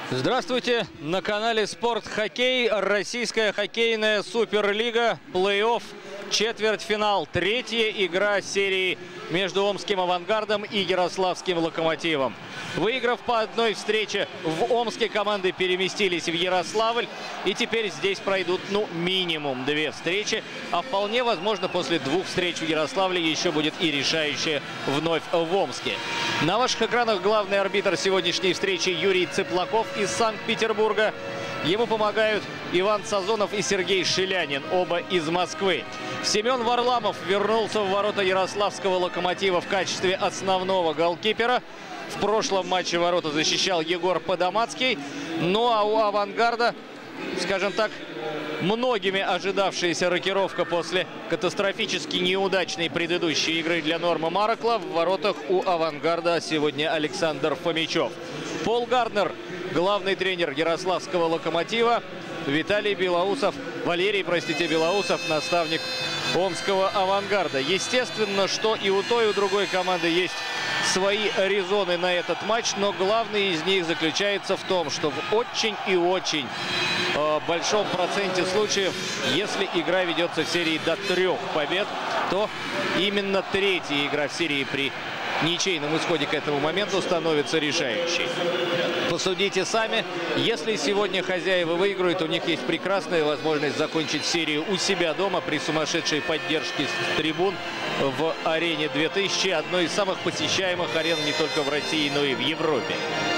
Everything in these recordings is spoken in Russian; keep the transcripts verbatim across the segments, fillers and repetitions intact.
Здравствуйте! На канале Спорт Хоккей. Российская хоккейная суперлига. Плей-офф. Четвертьфинал. Третья игра серии между Омским «Авангардом» и Ярославским «Локомотивом». Выиграв по одной встрече в Омске, команды переместились в Ярославль. И теперь здесь пройдут, ну, минимум две встречи. А вполне возможно, после двух встреч в Ярославле еще будет и решающая вновь в Омске. На ваших экранах главный арбитр сегодняшней встречи Юрий Цыплаков из Санкт-Петербурга. Ему помогают Иван Сазонов и Сергей Шилянин, оба из Москвы. Семен Варламов вернулся в ворота Ярославского «Локомотива» в качестве основного голкипера. В прошлом матче ворота защищал Егор Подомацкий. Ну а у «Авангарда», скажем так, многими ожидавшаяся рокировка после катастрофически неудачной предыдущей игры для Норма Маракла. В воротах у «Авангарда» сегодня Александр Фомичев. Пол Гарднер, главный тренер Ярославского «Локомотива». Виталий Белоусов, Валерий, простите, Белоусов, наставник Омского «Авангарда». Естественно, что и у той, и у другой команды есть свои резоны на этот матч, но главный из них заключается в том, что в очень и очень э, большом проценте случаев, если игра ведется в серии до трех побед, то именно третья игра в серии при ничейном исходе к этому моменту становится решающей. Посудите сами. Если сегодня хозяева выиграют, у них есть прекрасная возможность закончить серию у себя дома при сумасшедшей поддержке с трибун в арене две тысячи, одной из самых посещаемых арен не только в России, но и в Европе.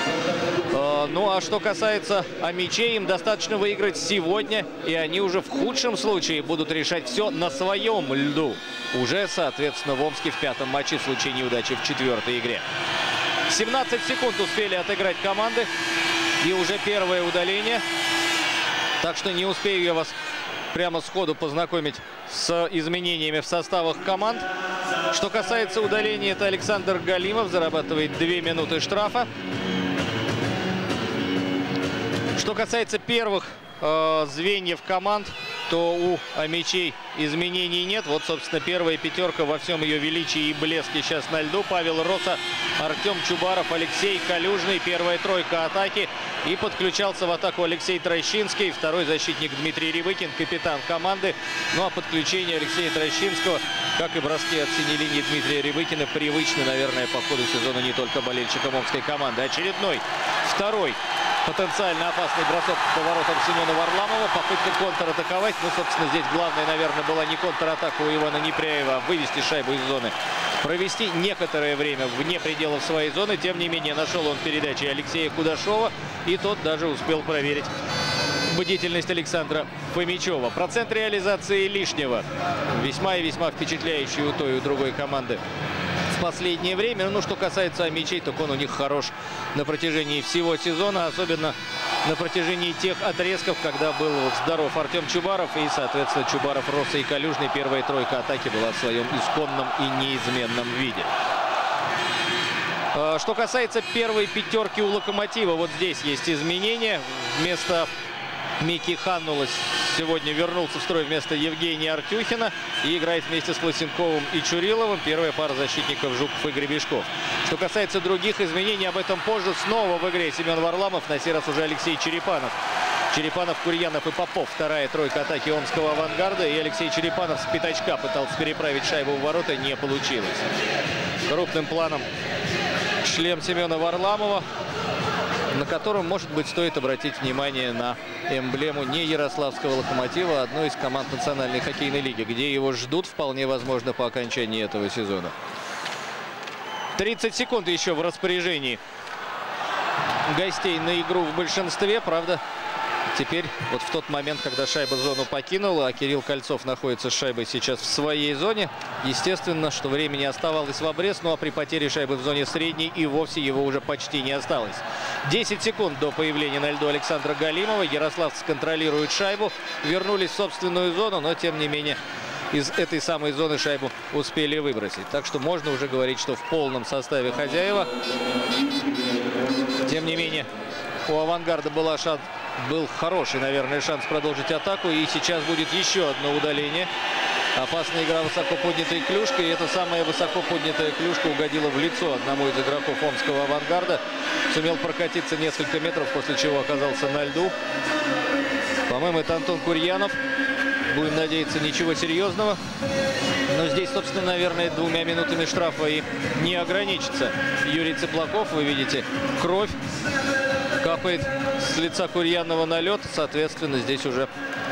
Ну а что касается Амичей, им достаточно выиграть сегодня, и они уже в худшем случае будут решать все на своем льду. Уже, соответственно, в Омске в пятом матче в случае неудачи в четвертой игре. семнадцать секунд успели отыграть команды, и уже первое удаление. Так что не успею я вас прямо сходу познакомить с изменениями в составах команд. Что касается удаления, это Александр Галимов зарабатывает две минуты штрафа. Что касается первых э, звеньев команд, то у Амичей изменений нет. Вот, собственно, первая пятерка во всем ее величии и блеске сейчас на льду. Павел Роса, Артем Чубаров, Алексей Калюжный. Первая тройка атаки. И подключался в атаку Алексей Трощинский. Второй защитник Дмитрий Рябыкин, капитан команды. Ну а подключение Алексея Трощинского, как и броски от синей линии Дмитрия Рябыкина, привычны, наверное, по ходу сезона не только болельщикам омской команды. Очередной, второй потенциально опасный бросок по воротам Семена Варламова. Попытка контратаковать. Ну, собственно, здесь главное, наверное, была не контратака у Ивана Непряева, а вывести шайбу из зоны. Провести некоторое время вне пределов своей зоны. Тем не менее, нашел он передачи Алексея Кудашова. И тот даже успел проверить бдительность Александра Фомичева. Процент реализации лишнего весьма и весьма впечатляющий у той и у другой команды в последнее время. Ну, что касается Амичей, то он у них хорош на протяжении всего сезона, особенно на протяжении тех отрезков, когда был здоров Артем Чубаров и, соответственно, Чубаров, Роса и Калюжный. Первая тройка атаки была в своем исконном и неизменном виде. Что касается первой пятерки у «Локомотива», вот здесь есть изменения. Вместо Мики Ханнулас сегодня вернулся в строй вместо Евгения Артюхина и играет вместе с Лысенковым и Чуриловым. Первая пара защитников Жуков и Гребешков. Что касается других изменений, об этом позже. Снова в игре Семен Варламов, на сей раз уже Алексей Черепанов. Черепанов, Курьянов и Попов. Вторая тройка атаки Омского «Авангарда». И Алексей Черепанов с пятачка пытался переправить шайбу в ворота. Не получилось. Крупным планом шлем Семена Варламова, на котором, может быть, стоит обратить внимание на эмблему не Ярославского «Локомотива», а одной из команд Национальной хоккейной лиги, где его ждут, вполне возможно, по окончании этого сезона. тридцать секунд еще в распоряжении гостей на игру в большинстве. Правда, теперь вот в тот момент, когда шайба зону покинула, а Кирилл Кольцов находится с шайбой сейчас в своей зоне, естественно, что времени оставалось в обрез. Ну а при потере шайбы в зоне средней и вовсе его уже почти не осталось. десять секунд до появления на льду Александра Галимова. Ярославцы контролируют шайбу, вернулись в собственную зону, но тем не менее из этой самой зоны шайбу успели выбросить. Так что можно уже говорить, что в полном составе хозяева. Тем не менее, у «Авангарда» была шанс, был хороший, наверное, шанс продолжить атаку. И сейчас будет еще одно удаление. Опасная игра высоко поднятой клюшкой. И эта самая высоко поднятая клюшка угодила в лицо одному из игроков Омского «Авангарда». Сумел прокатиться несколько метров, после чего оказался на льду. По-моему, это Антон Курьянов. Будем надеяться, ничего серьезного. Но здесь, собственно, наверное, двумя минутами штрафа и не ограничится. Юрий Цыплаков, вы видите, кровь капает с лица Курьянова на лед. Соответственно, здесь уже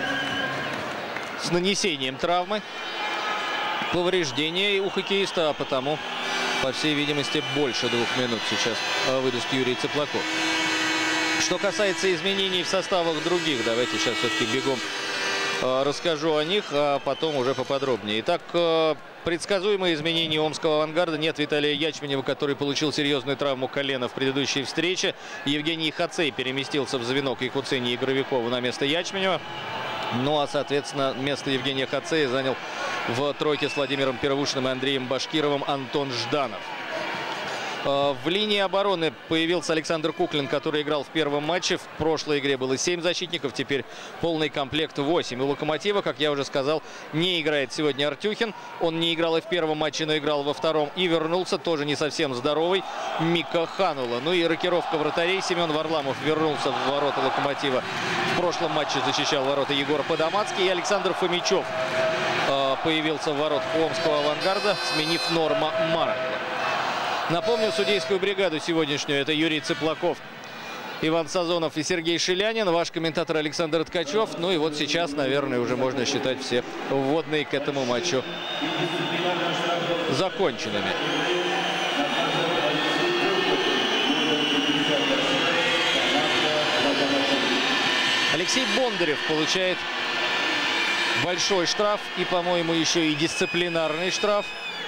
с нанесением травмы повреждения у хоккеиста, а потому, по всей видимости, больше двух минут сейчас выдаст Юрий Цыплаков. Что касается изменений в составах других, давайте сейчас все-таки бегом расскажу о них, а потом уже поподробнее. Итак, предсказуемые изменения омского «Авангарда». Нет Виталия Ячменева, который получил серьезную травму колена в предыдущей встрече. Евгений Хацей переместился в звено к Якуцене и Игровикову на место Ячменева. Ну а, соответственно, место Евгения Хацея занял в тройке с Владимиром Первушиным и Андреем Башкировым Антон Жданов. В линии обороны появился Александр Куклин, который играл в первом матче. В прошлой игре было семь защитников, теперь полный комплект восемь. У «Локомотива», как я уже сказал, не играет сегодня Артюхин. Он не играл и в первом матче, но играл во втором. И вернулся, тоже не совсем здоровый, Мика Ханула. Ну и рокировка вратарей. Семен Варламов вернулся в ворота «Локомотива». В прошлом матче защищал ворота Егор Подомацкий. И Александр Фомичев появился в воротах омского «Авангарда», сменив Норма Маркла. Напомню, судейскую бригаду сегодняшнюю. Это Юрий Цыплаков, Иван Сазонов и Сергей Шилянин. Ваш комментатор Александр Ткачев. Ну и вот сейчас, наверное, уже можно считать все вводные к этому матчу законченными. Алексей Бондарев получает большой штраф и, по-моему, еще и дисциплинарный штраф.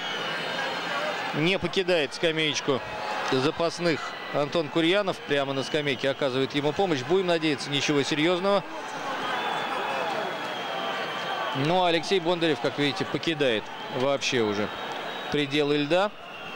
Не покидает скамеечку запасных Антон Курьянов. Прямо на скамейке оказывает ему помощь. Будем надеяться, ничего серьезного. Ну а Алексей Бондарев, как видите, покидает вообще уже пределы льда.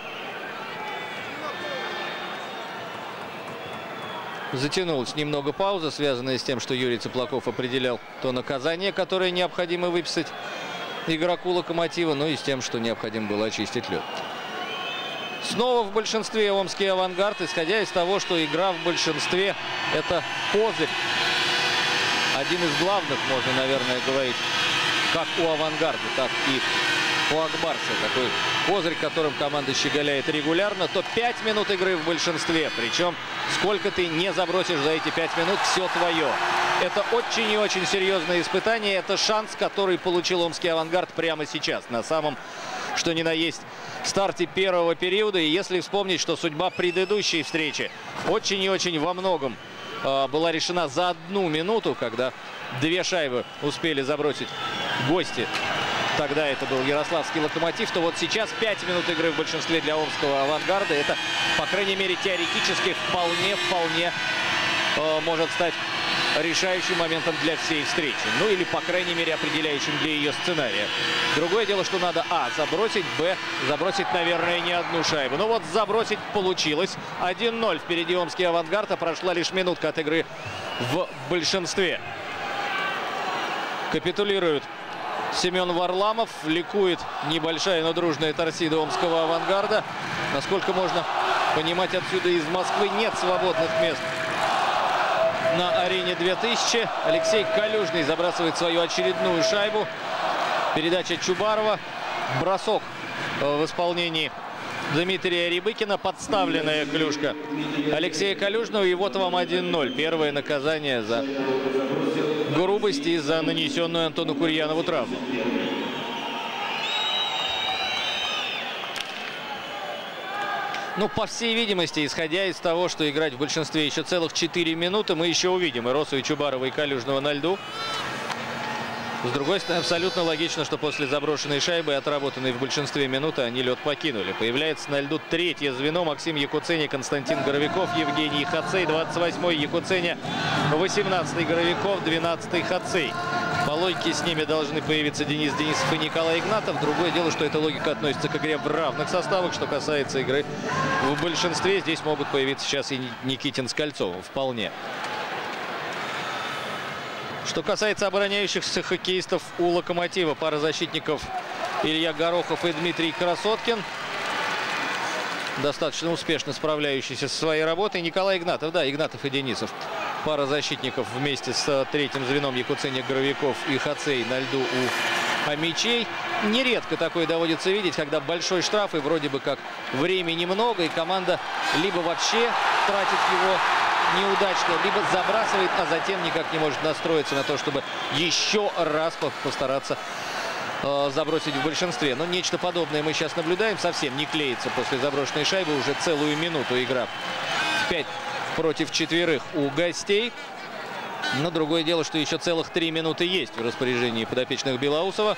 Затянулась немного пауза, связанная с тем, что Юрий Цыплаков определял то наказание, которое необходимо выписать игроку «Локомотива», ну и с тем, что необходимо было очистить лед. Снова в большинстве омский «Авангард», исходя из того, что игра в большинстве – это козырь. Один из главных, можно, наверное, говорить, как у «Авангарда», так и у «Акбарса». Такой козырь, которым команда щеголяет регулярно. То пять минут игры в большинстве. Причем, сколько ты не забросишь за эти пять минут, все твое. Это очень и очень серьезное испытание. Это шанс, который получил омский «Авангард» прямо сейчас. На самом, что ни на есть, старте первого периода. И если вспомнить, что судьба предыдущей встречи очень и очень во многом э, была решена за одну минуту, когда две шайбы успели забросить гости. Тогда это был ярославский «Локомотив», то вот сейчас пять минут игры в большинстве для омского «Авангарда». Это, по крайней мере, теоретически вполне-вполне э, может стать решающим моментом для всей встречи. Ну или, по крайней мере, определяющим для ее сценария. Другое дело, что надо, а, забросить, б, забросить, наверное, не одну шайбу. Ну вот забросить получилось. один ноль впереди омский «Авангард», а прошла лишь минутка от игры в большинстве. Капитулирует Семен Варламов. Ликует небольшая, но дружная торсида омского «Авангарда». Насколько можно понимать, отсюда из Москвы нет свободных мест на арене две тысячи. Алексей Калюжный забрасывает свою очередную шайбу. Передача Чубарова. Бросок в исполнении Дмитрия Рябыкина. Подставленная клюшка Алексея Калюжного. И вот вам один ноль. Первое наказание за грубость и за нанесенную Антону Курьянову травму. Ну, по всей видимости, исходя из того, что играть в большинстве еще целых четыре минуты, мы еще увидим и Росу, и Чубарова, и Калюжного на льду. С другой стороны, абсолютно логично, что после заброшенной шайбы, отработанной в большинстве минуты, они лед покинули. Появляется на льду третье звено. Максим Якуценя, Константин Горовиков, Евгений Хацей. двадцать восьмой Якуценя, восемнадцатый Горовиков, двенадцатый Хацей. По логике с ними должны появиться Денис Денисов и Николай Игнатов. Другое дело, что эта логика относится к игре в равных составах. Что касается игры в большинстве, здесь могут появиться сейчас и Никитин с Кольцовым. Вполне. Что касается обороняющихся хоккеистов у «Локомотива», пара защитников Илья Горохов и Дмитрий Красоткин. достаточно успешно справляющийся со своей работой. Николай Игнатов, да, Игнатов и Денисов. Пара защитников вместе с третьим звеном Якуценник, Горовиков и Хацей на льду у мячей. Нередко такое доводится видеть, когда большой штраф и вроде бы как времени много, и команда либо вообще тратит его неудачно, либо забрасывает, а затем никак не может настроиться на то, чтобы еще раз постараться э, забросить в большинстве. Но нечто подобное мы сейчас наблюдаем. Совсем не клеится после заброшенной шайбы. Уже целую минуту игра пять против четверых у гостей. Но другое дело, что еще целых три минуты есть в распоряжении подопечных Белоусова.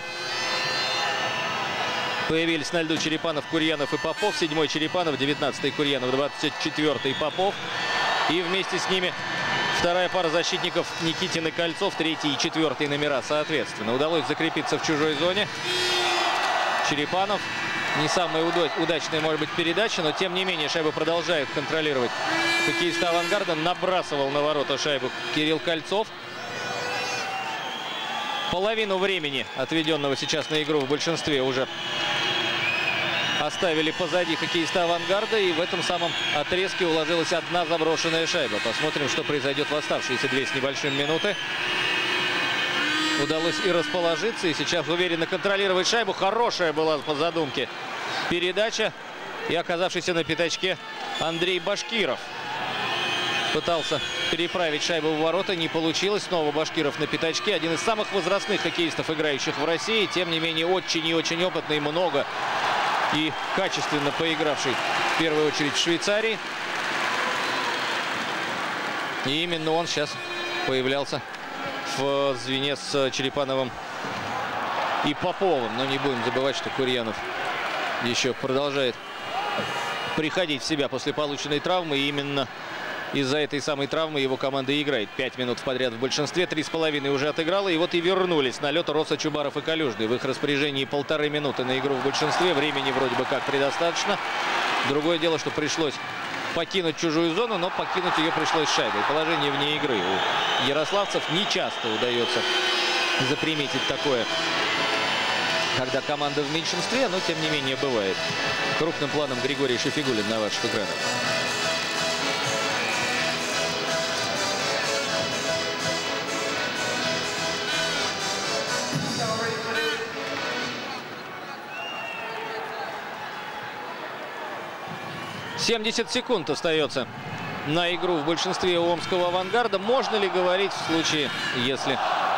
Появились на льду Черепанов, Курьянов и Попов. Седьмой Черепанов, девятнадцатый Курьянов, двадцать четвёртый Попов. И вместе с ними вторая пара защитников Никитин и Кольцов, третий и четвертый номера соответственно. Удалось закрепиться в чужой зоне. Черепанов. Не самая удачная, может быть, передача, но тем не менее шайбу продолжает контролировать хоккеист «Авангарда». Набрасывал на ворота шайбу Кирилл Кольцов. Половину времени, отведенного сейчас на игру, в большинстве уже оставили позади хоккеиста «Авангарда». И в этом самом отрезке уложилась одна заброшенная шайба. Посмотрим, что произойдет в оставшиеся две с небольшим минуты. Удалось и расположиться, и сейчас уверенно контролировать шайбу. Хорошая была по задумке передача. И оказавшийся на пятачке Андрей Башкиров пытался переправить шайбу в ворота. Не получилось. Снова Башкиров на пятачке. Один из самых возрастных хоккеистов, играющих в России. Тем не менее, очень и очень опытный, много и качественно поигравший в первую очередь в Швейцарии. И именно он сейчас появлялся в звене с Черепановым и Поповым. Но не будем забывать, что Курьянов еще продолжает приходить в себя после полученной травмы. И именно из-за этой самой травмы его команда играет пять минут подряд в большинстве. Три с половиной уже отыграла. И вот и вернулись на лед Роса, Чубаров и Калюжный. В их распоряжении полторы минуты на игру в большинстве. Времени вроде бы как предостаточно. Другое дело, что пришлось покинуть чужую зону, но покинуть ее пришлось шайбой. Положение вне игры у ярославцев не часто удается заприметить такое, когда команда в меньшинстве, но тем не менее бывает. Крупным планом Григорий Шефигулин на ваших экранах. семьдесят секунд остается на игру в большинстве у омского «Авангарда». Можно ли говорить в случае, если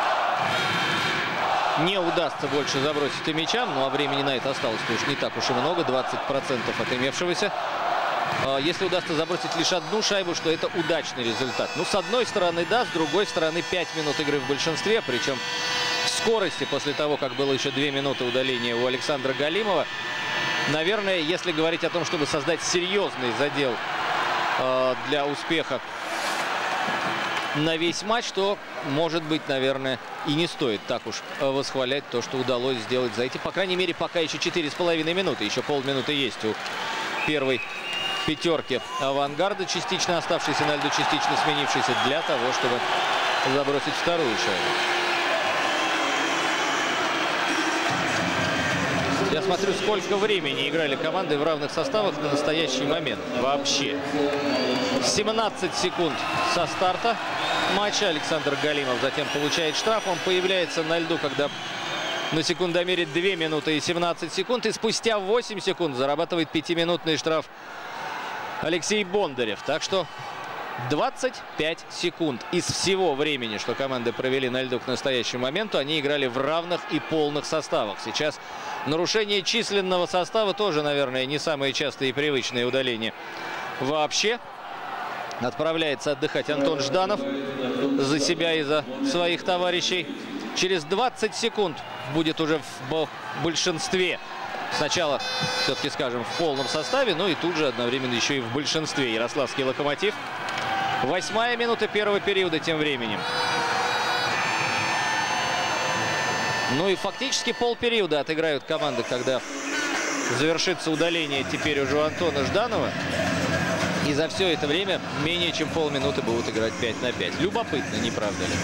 не удастся больше забросить и мячам, ну а времени на это осталось-то уж не так уж и много, двадцать процентов от имевшегося. Если удастся забросить лишь одну шайбу, что это удачный результат. Ну, с одной стороны, да, с другой стороны, пять минут игры в большинстве, причем в скорости, после того, как было еще две минуты удаления у Александра Галимова. Наверное, если говорить о том, чтобы создать серьезный задел э, для успеха на весь матч, то, может быть, наверное, и не стоит так уж восхвалять то, что удалось сделать за эти, по крайней мере, пока еще четыре с половиной минуты. Еще полминуты есть у первой пятерки «Авангарда», частично оставшейся на льду, частично сменившейся для того, чтобы забросить вторую шайбу. Я смотрю, сколько времени играли команды в равных составах на настоящий момент. Вообще. семнадцать секунд со старта матча. Александр Галимов затем получает штраф. Он появляется на льду, когда на секундомере две минуты и семнадцать секунд. И спустя восемь секунд зарабатывает пятиминутный штраф Алексей Бондарев. Так что двадцать пять секунд из всего времени, что команды провели на льду к настоящему моменту, они играли в равных и полных составах. Сейчас нарушение численного состава тоже, наверное, не самые частые и привычные удаления вообще. Отправляется отдыхать Антон Жданов за себя и за своих товарищей. Через двадцать секунд будет уже в большинстве. Сначала, все-таки скажем, в полном составе, ну и тут же одновременно еще и в большинстве ярославский «Локомотив». Восьмая минута первого периода тем временем. Ну и фактически полпериода отыграют команды, когда завершится удаление теперь уже у Антона Жданова. И за все это время менее чем полминуты будут играть пять на пять. Любопытно, не правда ли?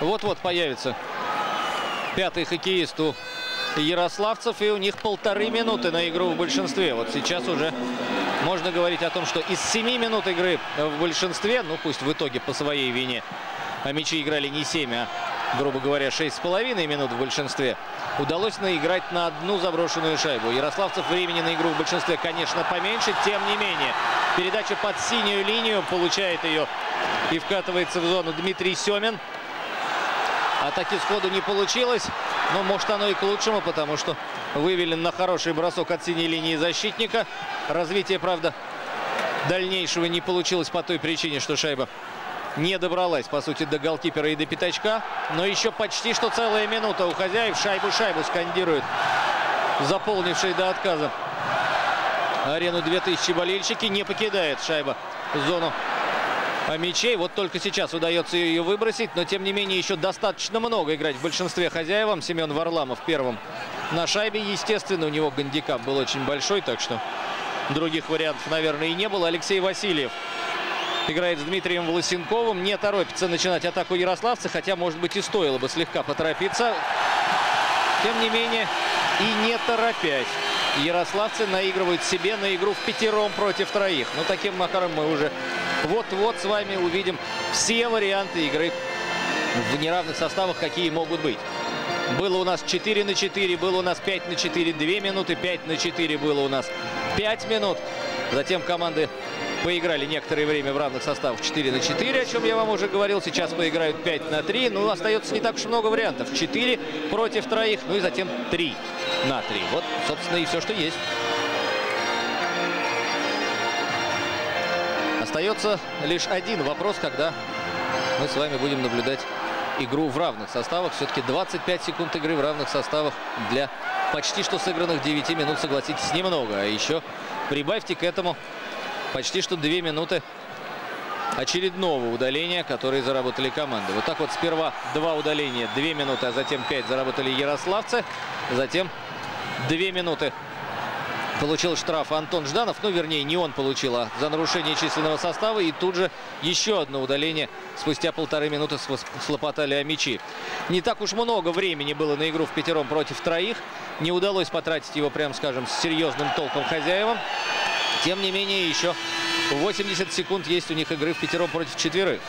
Вот-вот появится пятый хоккеист у ярославцев, и у них полторы минуты на игру в большинстве. Вот сейчас уже можно говорить о том, что из семи минут игры в большинстве, ну пусть в итоге по своей вине мячи играли не семь, а, грубо говоря, шесть с половиной минут в большинстве, удалось наиграть на одну заброшенную шайбу. У ярославцев времени на игру в большинстве, конечно, поменьше, тем не менее. Передача под синюю линию, получает ее и вкатывается в зону Дмитрий Семин. Атаки сходу не получилось, но может оно и к лучшему, потому что вывели на хороший бросок от синей линии защитника. Развитие, правда, дальнейшего не получилось по той причине, что шайба не добралась, по сути, до голкипера и до пятачка. Но еще почти что целая минута у хозяев. Шайбу-шайбу скандируют заполнившие до отказа арену две тысячи болельщики. Не покидает шайба зону мячей. Вот только сейчас удается ее выбросить, но тем не менее еще достаточно много играть в большинстве хозяевам. Семен Варламов первым на шайбе. Естественно, у него гандикап был очень большой, так что других вариантов, наверное, и не было. Алексей Васильев играет с Дмитрием Волосенковым. Не торопится начинать атаку ярославцы, хотя, может быть, и стоило бы слегка поторопиться. Тем не менее, и не торопясь, ярославцы наигрывают себе на игру в пятером против троих. Но таким макаром мы уже вот-вот с вами увидим все варианты игры в неравных составах, какие могут быть. Было у нас четыре на четыре, было у нас пять на четыре, две минуты, пять на четыре было у нас пять минут. Затем команды поиграли некоторое время в равных составах четыре на четыре, о чем я вам уже говорил. Сейчас поиграют пять на три. Ну, остается не так уж много вариантов. четыре против троих, ну и затем три на три. Вот, собственно, и все, что есть. Остается лишь один вопрос, когда мы с вами будем наблюдать игру в равных составах. Все-таки двадцать пять секунд игры в равных составах для почти что сыгранных девяти минут, согласитесь, немного. А еще прибавьте к этому почти что две минуты очередного удаления, которые заработали команды. Вот так вот сперва два удаления, две минуты, а затем пять заработали ярославцы. Затем две минуты получил штраф Антон Жданов. Ну, вернее, не он получил, а за нарушение численного состава. И тут же еще одно удаление. Спустя полторы минуты слопотали о мячи. Не так уж много времени было на игру в пятером против троих. Не удалось потратить его, прям скажем, с серьезным толком хозяевам. Тем не менее, еще восемьдесят секунд есть у них игры в пятером против четверых.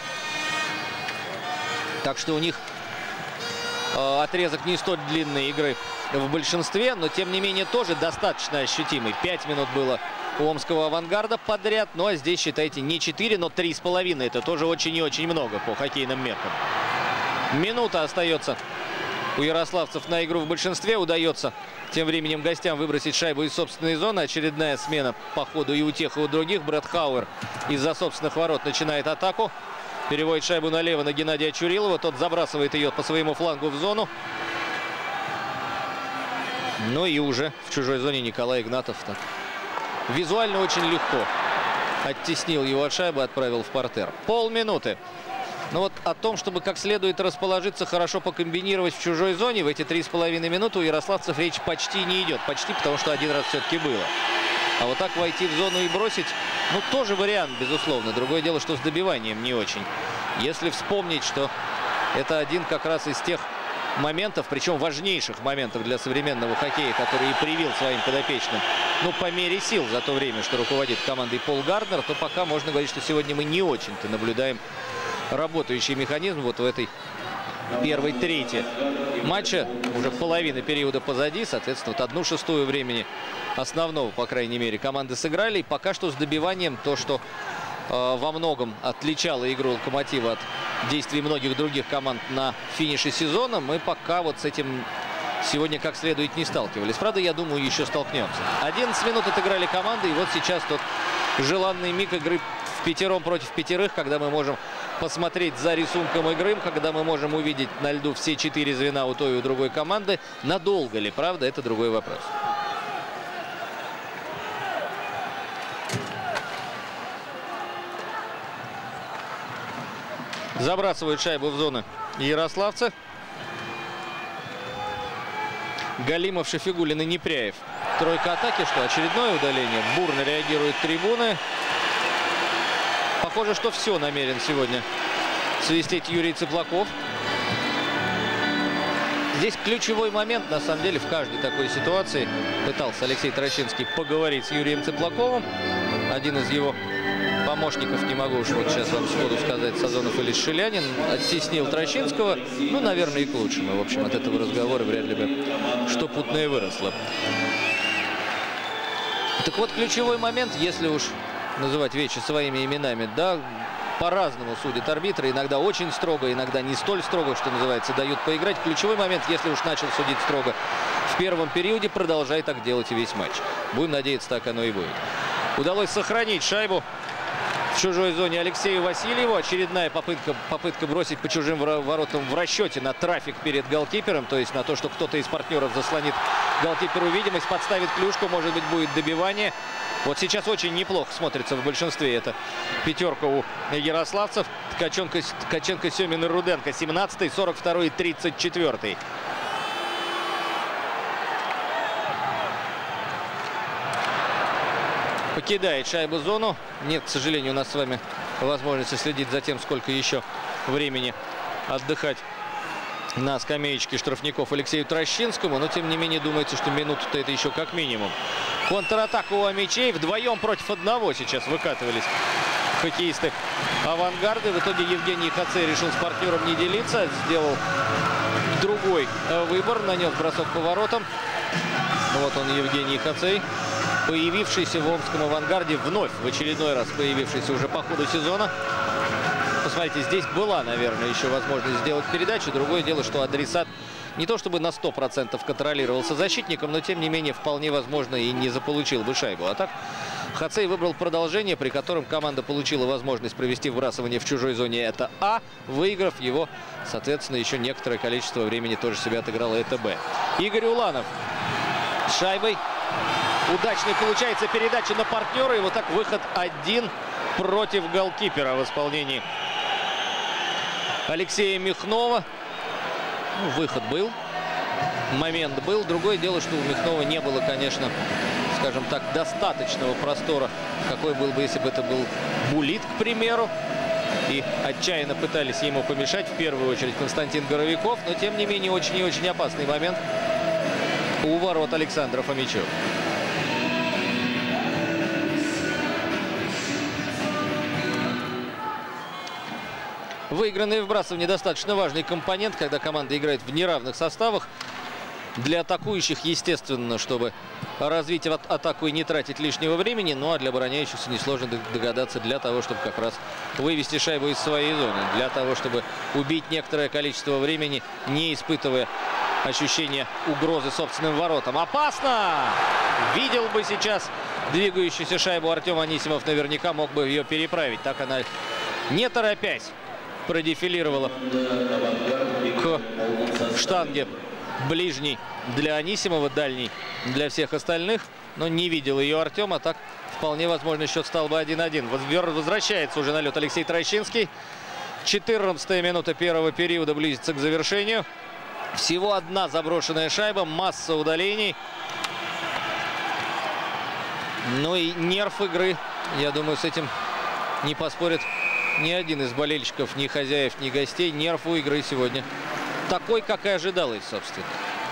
Так что у них э, отрезок не столь длинной игры в большинстве, но тем не менее тоже достаточно ощутимый. пять минут было у омского авангарда подряд. Ну а здесь, считайте, не четыре, но три с половиной. Это тоже очень и очень много по хоккейным меркам. Минута остается у ярославцев на игру в большинстве. Удается тем временем гостям выбросить шайбу из собственной зоны. Очередная смена по ходу и у тех, и у других. Брэд Хауэр из-за собственных ворот начинает атаку. Переводит шайбу налево на Геннадия Чурилова. Тот забрасывает ее по своему флангу в зону. Ну и уже в чужой зоне Николай Игнатов так визуально очень легко оттеснил его от шайбы, отправил в партер. Полминуты. Но вот о том, чтобы как следует расположиться, хорошо покомбинировать в чужой зоне в эти три с половиной минуты, у ярославцев речь почти не идет. Почти, потому что один раз все-таки было. А вот так войти в зону и бросить, ну, тоже вариант, безусловно. Другое дело, что с добиванием не очень. Если вспомнить, что это один как раз из тех моментов, причем важнейших моментов для современного хоккея, который и привил своим подопечным, ну, по мере сил за то время, что руководит командой Пол Гарднер, то пока можно говорить, что сегодня мы не очень-то наблюдаем работающий механизм вот в этой первой трети матча. Уже половина периода позади, соответственно, вот одну шестую времени основного, по крайней мере, команды сыграли. И пока что с добиванием то, что э, во многом отличало игру Локомотива от действий многих других команд на финише сезона, мы пока вот с этим сегодня как следует не сталкивались. Правда, я думаю, еще столкнемся. одиннадцать минут отыграли команды, и вот сейчас тот желанный миг игры в пятером против пятерых, когда мы можем посмотреть за рисунком игры, когда мы можем увидеть на льду все четыре звена у той и у другой команды. Надолго ли, правда, это другой вопрос. Забрасывают шайбу в зону ярославцы. Галимов, Шафигулин и Непряев. Тройка атаки, что очередное удаление. Бурно реагируют трибуны. Похоже, что все намерен сегодня свистеть Юрий Цыплаков. Здесь ключевой момент, на самом деле, в каждой такой ситуации. Пытался Алексей Трощинский поговорить с Юрием Цыплаковым. Один из его помощников, не могу уж вот сейчас вам сходу сказать, Сазонов или Шилянин, оттеснил Трощинского. Ну, наверное, и к лучшему. В общем, от этого разговора вряд ли бы что путное выросло. Так вот, ключевой момент, если уж называть вещи своими именами, да, по-разному судят арбитры. Иногда очень строго, иногда не столь строго, что называется, дают поиграть. Ключевой момент, если уж начал судить строго в первом периоде, продолжай так делать и весь матч. Будем надеяться, так оно и будет. Удалось сохранить шайбу в чужой зоне Алексею Васильеву. Очередная попытка, попытка бросить по чужим воротам в расчете на трафик перед голкипером. То есть на то, что кто-то из партнеров заслонит голкиперу видимость, подставит клюшку, может быть, будет добивание. Вот сейчас очень неплохо смотрится в большинстве эта пятерка у ярославцев. Ткаченко, Ткаченко, Семин и Руденко. семнадцатый, сорок второй и тридцать четвёртый. Покидает шайбу зону. Нет, к сожалению, у нас с вами возможности следить за тем, сколько еще времени отдыхать на скамеечке штрафников Алексею Трощинскому. Но, тем не менее, думается, что минуту-то это еще как минимум. Контратака у Амичей. Вдвоем против одного сейчас выкатывались хоккеисты Авангарда. В итоге Евгений Хацей решил с партнером не делиться. Сделал другой выбор. Нанес бросок по воротам. Вот он, Евгений Хацей, появившийся в Омском Авангарде вновь, в очередной раз появившийся уже по ходу сезона. Посмотрите, здесь была, наверное, еще возможность сделать передачу. Другое дело, что адресат не то чтобы на сто процентов контролировался защитником, но тем не менее вполне возможно и не заполучил бы шайбу. А так Хацей выбрал продолжение, при котором команда получила возможность провести вбрасывание в чужой зоне. Это А, выиграв его, соответственно, еще некоторое количество времени тоже себя отыграло. Это Б. Игорь Уланов с шайбой. Удачной получается передача на партнера. И вот так выход один против голкипера в исполнении Алексея Михнова. Ну, выход был, момент был. Другое дело, что у Михнова не было, конечно, скажем так, достаточного простора, какой был бы, если бы это был Булит, к примеру. И отчаянно пытались ему помешать, в первую очередь, Константин Горовиков. Но, тем не менее, очень и очень опасный момент у ворот Александра Фомичева. Выигранные вбрасывания достаточно важный компонент, когда команда играет в неравных составах. Для атакующих, естественно, чтобы развить атаку и не тратить лишнего времени. Ну а для обороняющихся несложно догадаться, для того, чтобы как раз вывести шайбу из своей зоны. Для того, чтобы убить некоторое количество времени, не испытывая ощущения угрозы собственным воротам. Опасно! Видел бы сейчас двигающуюся шайбу Артем Анисимов, наверняка мог бы ее переправить. Так она, не торопясь, продефилировала к штанге ближней для Анисимова, дальний для всех остальных. Но не видел ее Артем, а так вполне возможно счет стал бы один-один. Возвращается уже на лед Алексей Трощинский. четырнадцатая минута первого периода близится к завершению. Всего одна заброшенная шайба, масса удалений. Ну и нерв игры, я думаю, с этим не поспорит ни один из болельщиков, ни хозяев, ни гостей. Нерв у игры сегодня такой, как и ожидалось, собственно.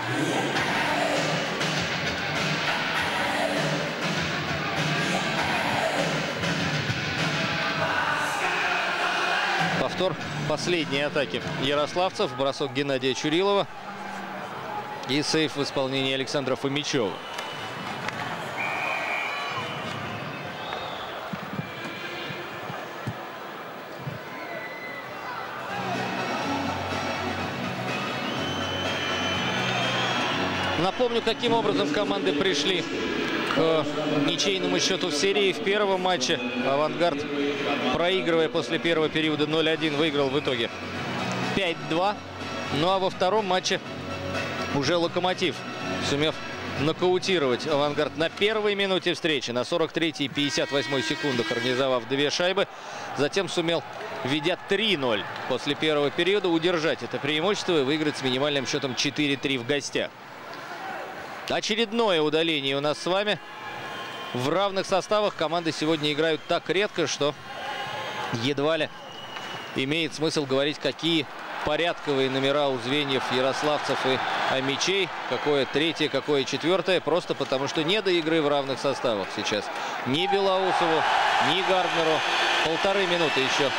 Повтор последней атаки ярославцев. Бросок Геннадия Чурилова. И сейф в исполнении Александра Фомичева. Напомню, каким образом команды пришли к ничейному счету в серии. В первом матче «Авангард», проигрывая после первого периода ноль один, выиграл в итоге пять-два. Ну а во втором матче уже «Локомотив», сумев нокаутировать «Авангард» на первой минуте встречи, на сорок третьей и пятьдесят восьмой секундах, организовав две шайбы, затем сумел, ведя три-ноль после первого периода, удержать это преимущество и выиграть с минимальным счетом четыре-три в гостях. Очередное удаление у нас с вами. В равных составах команды сегодня играют так редко, что едва ли имеет смысл говорить, какие порядковые номера у звеньев ярославцев и амичей. Какое третье, какое четвертое. Просто потому, что не до игры в равных составах сейчас. Ни Белоусову, ни Гарднеру. Полторы минуты еще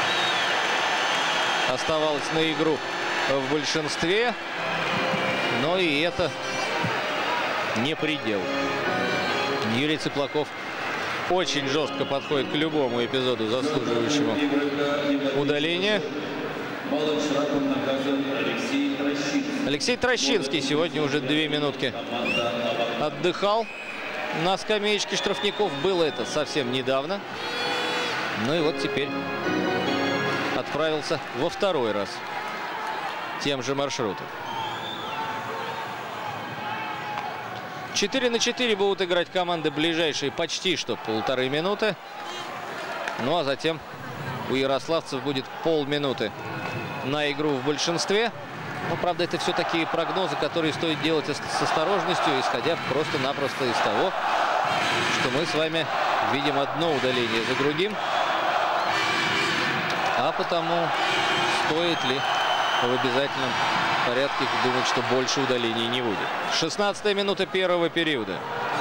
оставалось на игру в большинстве. Но и это не предел. Юрий Цыплаков очень жестко подходит к любому эпизоду, заслуживающему удаления. Алексей Трощинский сегодня уже две минутки отдыхал на скамеечке штрафников. Было это совсем недавно. Ну и вот теперь отправился во второй раз тем же маршрутом. четыре на четыре будут играть команды ближайшие почти что полторы минуты. Ну а затем у ярославцев будет полминуты на игру в большинстве. Но, правда, это все такие прогнозы, которые стоит делать с осторожностью, исходя просто-напросто из того, что мы с вами видим одно удаление за другим. А потому стоит ли в обязательном порядке думать, что больше удалений не будет. шестнадцатая минута первого периода.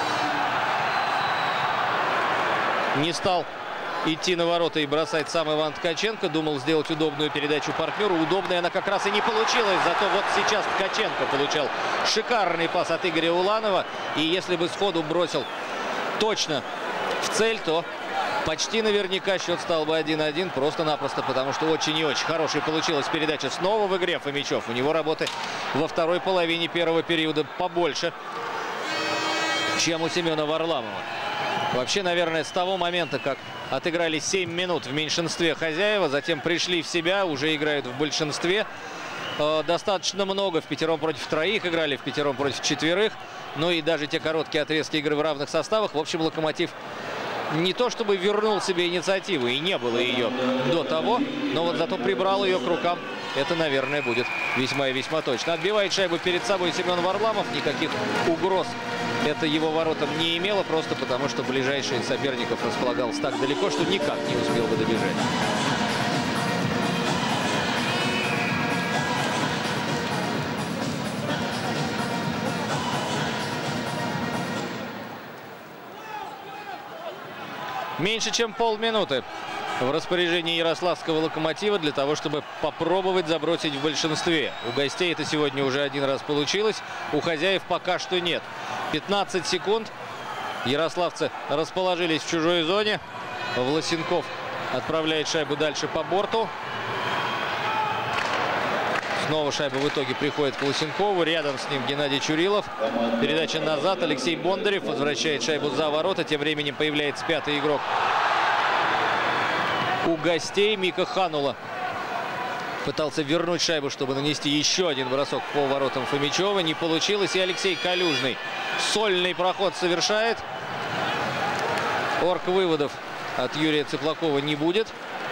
Не стал идти на ворота и бросать сам Иван Ткаченко. Думал сделать удобную передачу партнеру. Удобная она как раз и не получилась. Зато вот сейчас Ткаченко получал шикарный пас от Игоря Уланова. И если бы сходу бросил точно в цель, то почти наверняка счет стал бы один-один. Просто-напросто потому, что очень и очень хорошей получилась передача. Снова в игре Фомичев. У него работы во второй половине первого периода побольше, чем у Семена Варламова. Вообще, наверное, с того момента, как отыграли семь минут в меньшинстве хозяева, затем пришли в себя, уже играют в большинстве. Э, достаточно много в пятером против троих играли, в пятером против четверых. Ну и даже те короткие отрезки игры в равных составах. В общем, Локомотив не то чтобы вернул себе инициативу, и не было ее до того, но вот зато прибрал ее к рукам. Это, наверное, будет весьма и весьма точно. Отбивает шайбу перед собой Семен Варламов. Никаких угроз это его воротам не имело, просто потому что ближайший соперников располагался так далеко, что никак не успел бы добежать. Меньше чем полминуты в распоряжении ярославского Локомотива для того, чтобы попробовать забросить в большинстве. У гостей это сегодня уже один раз получилось, у хозяев пока что нет. пятнадцать секунд. Ярославцы расположились в чужой зоне. Власенков отправляет шайбу дальше по борту. Снова шайба в итоге приходит к Власенкову. Рядом с ним Геннадий Чурилов. Передача назад. Алексей Бондарев возвращает шайбу за ворота. Тем временем появляется пятый игрок у гостей. Мика Ханула пытался вернуть шайбу, чтобы нанести еще один бросок по воротам Фомичева. Не получилось. И Алексей Калюжный сольный проход совершает. Орг-выводов от Юрия Цыплакова не будет.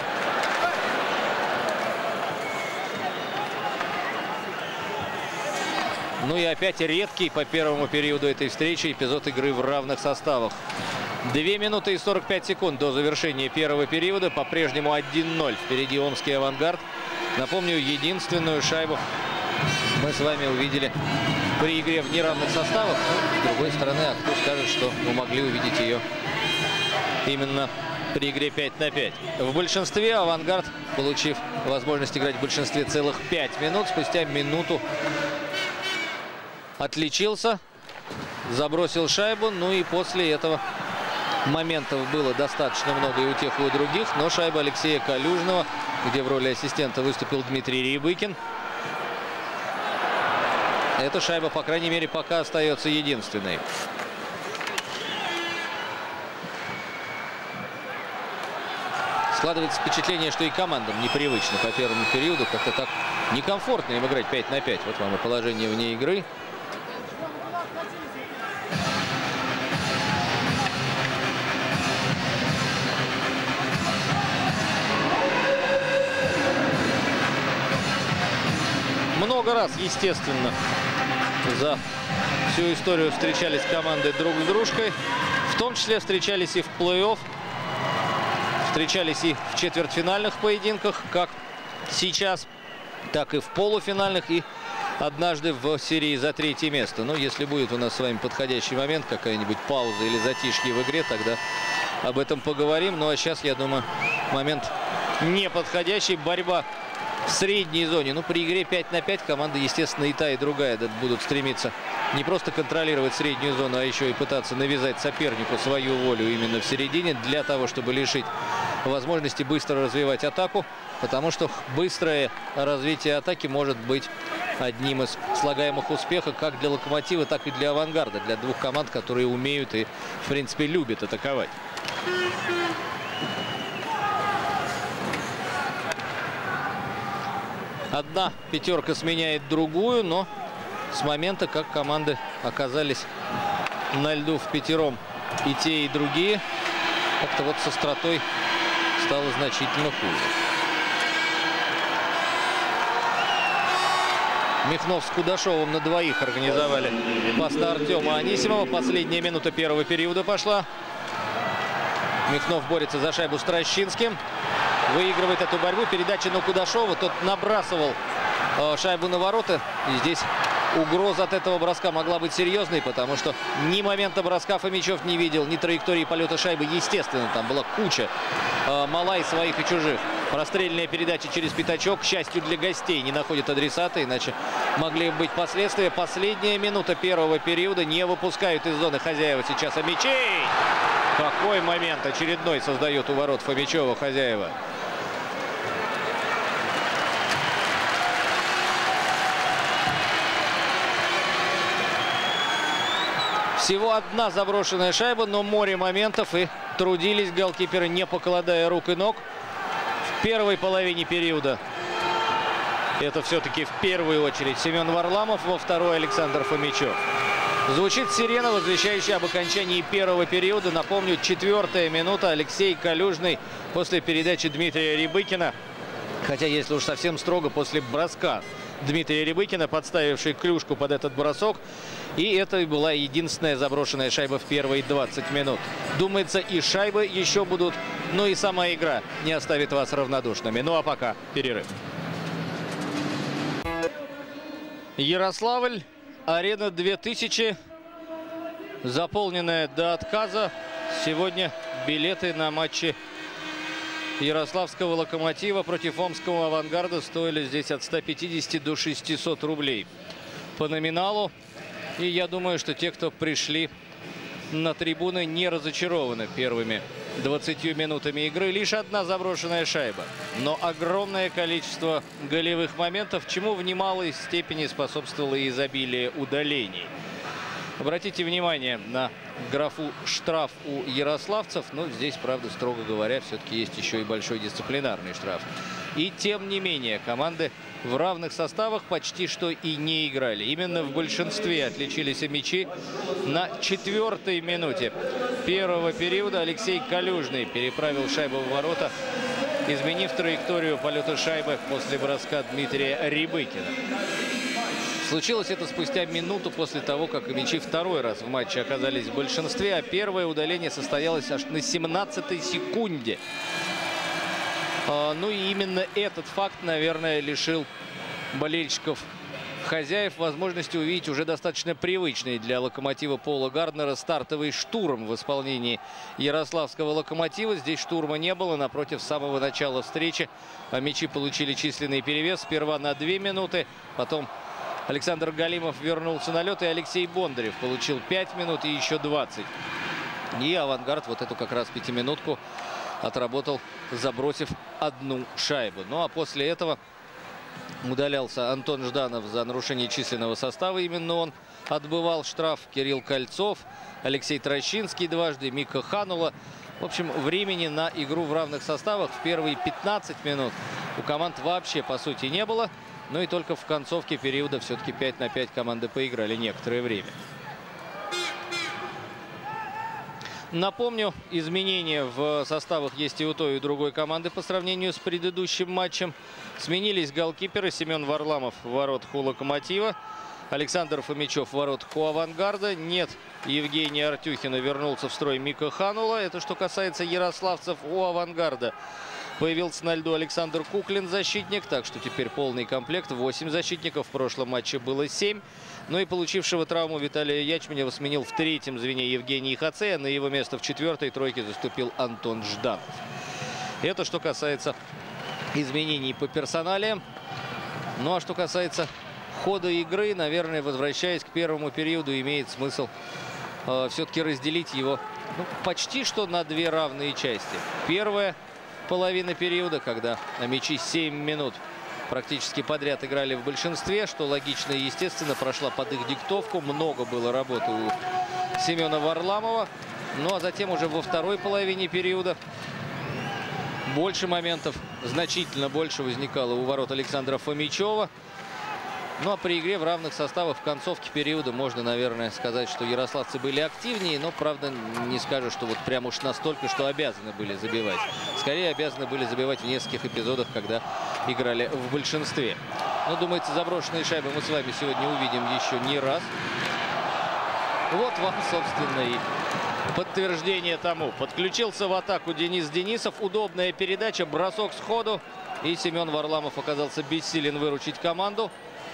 Ну и опять редкий по первому периоду этой встречи эпизод игры в равных составах. две минуты и сорок пять секунд до завершения первого периода. По-прежнему один ноль. Впереди омский «Авангард». Напомню, единственную шайбу мы с вами увидели при игре в неравных составах. С другой стороны, а кто скажет, что мы могли увидеть ее именно при игре пять на пять. В большинстве «Авангард», получив возможность играть в большинстве целых пять минут, спустя минуту отличился, забросил шайбу. Ну и после этого моментов было достаточно много и у тех, и у других. Но шайба Алексея Калюжного, где в роли ассистента выступил Дмитрий Рябыкин. Эта шайба, по крайней мере, пока остается единственной. Складывается впечатление, что и командам непривычно по первому периоду. Как-то так некомфортно им играть пять на пять. Вот вам и положение вне игры. Много раз, естественно, за всю историю встречались команды друг с дружкой. В том числе встречались и в плей-офф. Встречались и в четвертьфинальных поединках, как сейчас. так и в полуфинальных, и однажды в серии за третье место. Но если будет у нас с вами подходящий момент, какая-нибудь пауза или затишье в игре, тогда об этом поговорим. Ну а сейчас, я думаю, момент неподходящий. Борьба в средней зоне. Ну, при игре пять на пять команда, естественно, и та, и другая будут стремиться не просто контролировать среднюю зону, а еще и пытаться навязать сопернику свою волю именно в середине, для того, чтобы лишить возможности быстро развивать атаку. Потому что быстрое развитие атаки может быть одним из слагаемых успехов как для «Локомотива», так и для «Авангарда». Для двух команд, которые умеют и, в принципе, любят атаковать. Одна пятерка сменяет другую, но с момента, как команды оказались на льду впятером, и те, и другие, как-то вот с остротой стало значительно хуже. Михнов с Кудашовым на двоих организовали пас на Артема Анисимова. Последняя минута первого периода пошла. Михнов борется за шайбу с Трощинским. Выигрывает эту борьбу. Передача на Кудашова. Тот набрасывал э, шайбу на ворота. И здесь угроза от этого броска могла быть серьезной, потому что ни момента броска Фомичев не видел, ни траектории полета шайбы. Естественно, там была куча э, Малай своих и чужих. Прострельная передача через пятачок. К счастью для гостей, не находит адресата, иначе могли быть последствия. Последняя минута первого периода. Не выпускают из зоны хозяева сейчас Амичей. Какой момент очередной создает у ворот Фомичева хозяева. Всего одна заброшенная шайба, но море моментов, и трудились голкиперы, не покладая рук и ног. В первой половине периода это все-таки в первую очередь Семен Варламов, во второй Александр Фомичев. Звучит сирена, возвещающая об окончании первого периода. Напомню, четвертая минута. Алексей Калюжный после передачи Дмитрия Рябыкина. Хотя, если уж совсем строго, после броска Дмитрия Рябыкина, подставивший клюшку под этот бросок. И это была единственная заброшенная шайба в первые двадцать минут. Думается, и шайбы еще будут, но и сама игра не оставит вас равнодушными. Ну а пока перерыв. Ярославль, арена две тысячи, заполненная до отказа. Сегодня билеты на матчи Ярославского «Локомотива» против Омского «Авангарда» стоили здесь от ста пятидесяти до шестисот рублей по номиналу. И я думаю, что те, кто пришли на трибуны, не разочарованы первыми двадцатью минутами игры. Лишь одна заброшенная шайба, но огромное количество голевых моментов, чему в немалой степени способствовало и изобилие удалений. Обратите внимание на графу «штраф» у ярославцев. Ну, здесь, правда, строго говоря, все-таки есть еще и большой дисциплинарный штраф. И тем не менее, команды в равных составах почти что и не играли. Именно в большинстве отличились мячи. На четвертой минуте первого периода Алексей Калюжный переправил шайбу в ворота, изменив траекторию полета шайбы после броска Дмитрия Рябыкина. Случилось это спустя минуту после того, как мячи второй раз в матче оказались в большинстве, а первое удаление состоялось аж на семнадцатой секунде. Ну и именно этот факт, наверное, лишил болельщиков хозяев возможности увидеть уже достаточно привычный для «Локомотива» Пола Гарднера стартовый штурм в исполнении ярославского «Локомотива». Здесь штурма не было. Напротив, с самого начала встречи мячи получили численный перевес. Сперва на две минуты, потом Александр Галимов вернулся на лед, и Алексей Бондарев получил пять минут и еще двадцать. И «Авангард» вот эту как раз пятиминутку отработал, забросив одну шайбу. Ну а после этого удалялся Антон Жданов за нарушение численного состава. Именно он отбывал штраф. Кирилл Кольцов, Алексей Трощинский дважды, Мика Ханула. В общем, времени на игру в равных составах в первые пятнадцать минут у команд вообще, по сути, не было. Ну и только в концовке периода все-таки пять на пять команды поиграли некоторое время. Напомню, изменения в составах есть и у той, и у другой команды по сравнению с предыдущим матчем. Сменились голкиперы. Семен Варламов в воротах у «Локомотива», Александр Фомичев в воротах у «Авангарда». Нет Евгения Артюхина, вернулся в строй Мика Ханула. Это что касается ярославцев. У «Авангарда» Появился на льду Александр Куклин, защитник. Так что теперь полный комплект. восемь защитников. В прошлом матче было семь. Ну и получившего травму Виталия Ячменева сменил в третьем звене Евгений Хацей. На его место в четвертой тройке заступил Антон Жданов. Это что касается изменений по персоналиям. Ну а что касается хода игры, наверное, возвращаясь к первому периоду, имеет смысл э, все-таки разделить его ну, почти что на две равные части. Первая половина периода, когда мячи семь минут практически подряд играли в большинстве, что логично и естественно, прошла под их диктовку. Много было работы у Семена Варламова. Ну а затем уже во второй половине периода больше моментов, значительно больше возникало у ворот Александра Фомичева. Ну а при игре в равных составах в концовке периода можно, наверное, сказать, что ярославцы были активнее. Но, правда, не скажу, что вот прям уж настолько, что обязаны были забивать. Скорее, обязаны были забивать в нескольких эпизодах, когда играли в большинстве. Но, думается, заброшенные шайбы мы с вами сегодня увидим еще не раз. Вот вам, собственно, и подтверждение тому. Подключился в атаку Денис Денисов. Удобная передача, бросок сходу. И Семен Варламов оказался бессилен выручить команду.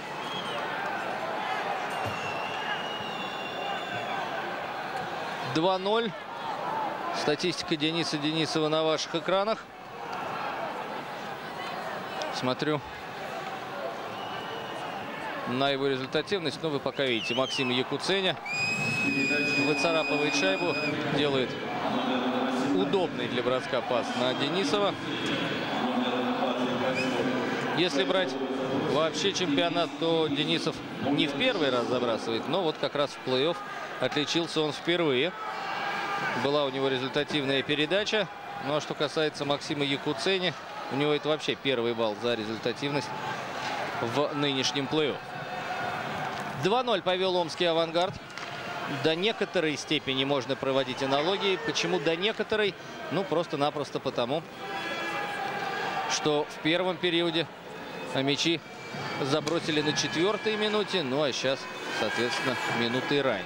два ноль. Статистика Дениса Денисова на ваших экранах. Смотрю на его результативность. Но вы пока видите, Максим Якуценя выцарапывает шайбу, делает удобный для броска пас на Денисова. Если брать вообще чемпионат, то Денисов не в первый раз забрасывает, но вот как раз в плей-офф отличился он впервые. Была у него результативная передача. Ну а что касается Максима Якуцени, у него это вообще первый балл за результативность в нынешнем плей-офф. два ноль повел омский «Авангард». До некоторой степени можно проводить аналогии. Почему до некоторой? Ну, просто-напросто потому, что в первом периоде мячи забросили на четвертой минуте. Ну, а сейчас, соответственно, минуты ранее.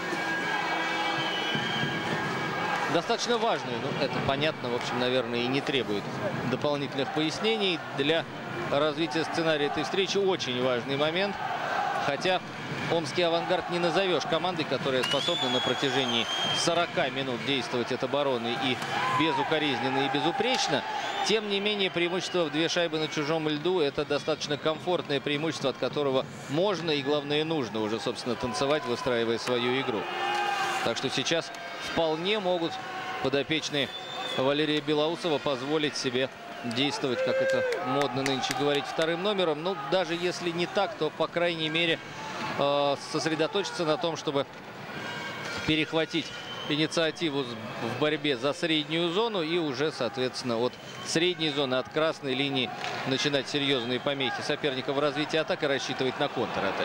Достаточно важную, ну, это понятно, в общем, наверное, и не требует дополнительных пояснений. Для развития сценария этой встречи очень важный момент. Хотя омский «Авангард» не назовешь командой, которая способна на протяжении сорока минут действовать от обороны и безукоризненно, и безупречно. Тем не менее, преимущество в две шайбы на чужом льду – это достаточно комфортное преимущество, от которого можно и, главное, нужно уже, собственно, танцевать, выстраивая свою игру. Так что сейчас вполне могут подопечные Валерия Белоусова позволить себе действовать, как это модно нынче говорить, вторым номером. Ну, даже если не так, то, по крайней мере, э, сосредоточиться на том, чтобы перехватить инициативу в борьбе за среднюю зону и уже, соответственно, от средней зоны, от красной линии начинать серьезные помехи соперника в развитии атаки, рассчитывать на контратаку.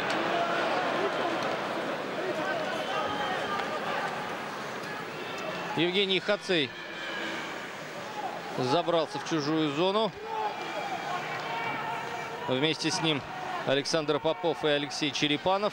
Евгений Хацей забрался в чужую зону. Вместе с ним Александр Попов и Алексей Черепанов.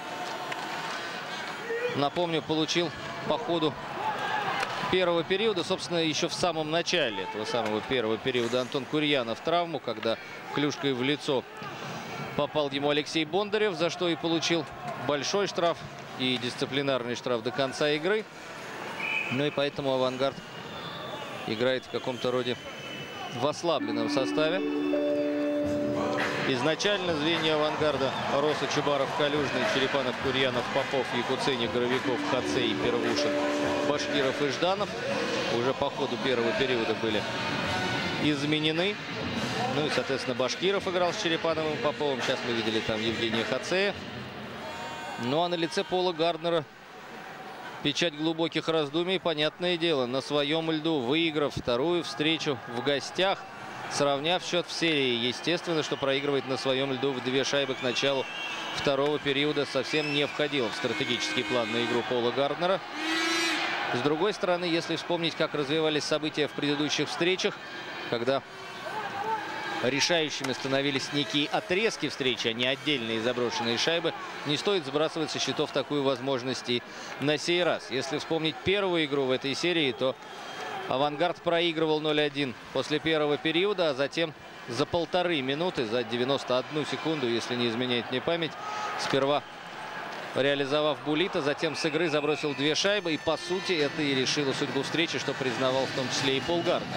Напомню, получил по ходу первого периода, собственно, еще в самом начале этого самого первого периода Антон Курьянов травму, когда клюшкой в лицо попал ему Алексей Бондарев, за что и получил большой штраф и дисциплинарный штраф до конца игры. Ну и поэтому «Авангард» играет в каком-то роде в ослабленном составе. Изначально звенья «Авангарда» — Роса, Чубаров, Калюжный, Черепанов, Курьянов, Попов, Якуценя, Горовиков, Хацей, Первушин, Башкиров и Жданов уже по ходу первого периода были изменены. Ну и, соответственно, Башкиров играл с Черепановым и Поповым. Сейчас мы видели там Евгения Хацея. Ну а на лице Пола Гарднера печать глубоких раздумий, понятное дело. На своем льду, выиграв вторую встречу в гостях, сравняв счет в серии, естественно, что проигрывать на своем льду в две шайбы к началу второго периода совсем не входило в стратегический план на игру Пола Гарднера. С другой стороны, если вспомнить, как развивались события в предыдущих встречах, когда решающими становились некие отрезки встречи, а не отдельные заброшенные шайбы, не стоит сбрасывать со счетов такую возможность и на сей раз. Если вспомнить первую игру в этой серии, то «Авангард» проигрывал ноль один после первого периода, а затем за полторы минуты, за девяносто одну секунду, если не изменяет мне память, сперва реализовав Булита, затем с игры забросил две шайбы. И, по сути, это и решило судьбу встречи, что признавал в том числе и Пол Гарднер.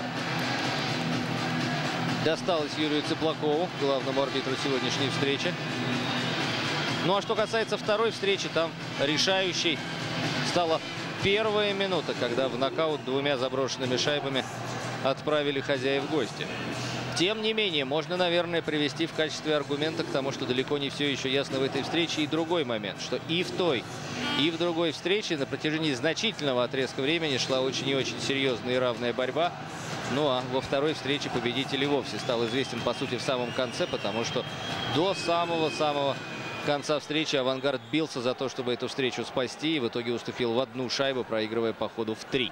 Досталось Юрию Цыплакову, главному арбитру сегодняшней встречи. Ну а что касается второй встречи, там решающей стала первая минута, когда в нокаут двумя заброшенными шайбами отправили хозяев в гости. Тем не менее, можно, наверное, привести в качестве аргумента к тому, что далеко не все еще ясно в этой встрече, и другой момент, что и в той, и в другой встрече на протяжении значительного отрезка времени шла очень и очень серьезная и равная борьба. Ну а во второй встрече победитель и вовсе стал известен, по сути, в самом конце, потому что до самого-самого конца встречи «Авангард» бился за то, чтобы эту встречу спасти, и в итоге уступил в одну шайбу, проигрывая по ходу в три.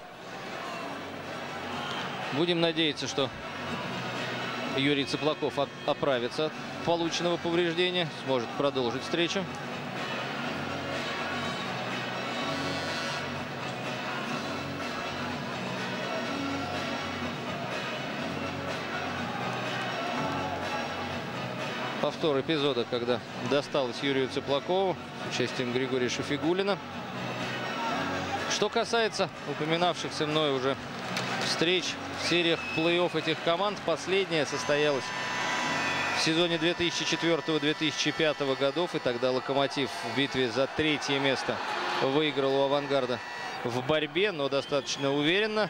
Будем надеяться, что Юрий Цыплаков оправится от полученного повреждения, сможет продолжить встречу. Повтор эпизода, когда досталось Юрию Цыплакову с участием Григория Шафигуллина. Что касается упоминавшихся мной уже встреч в сериях плей-офф этих команд, последняя состоялась в сезоне две тысячи четвёртого — две тысячи пятого годов, и тогда «Локомотив» в битве за третье место выиграл у «Авангарда» в борьбе, но достаточно уверенно.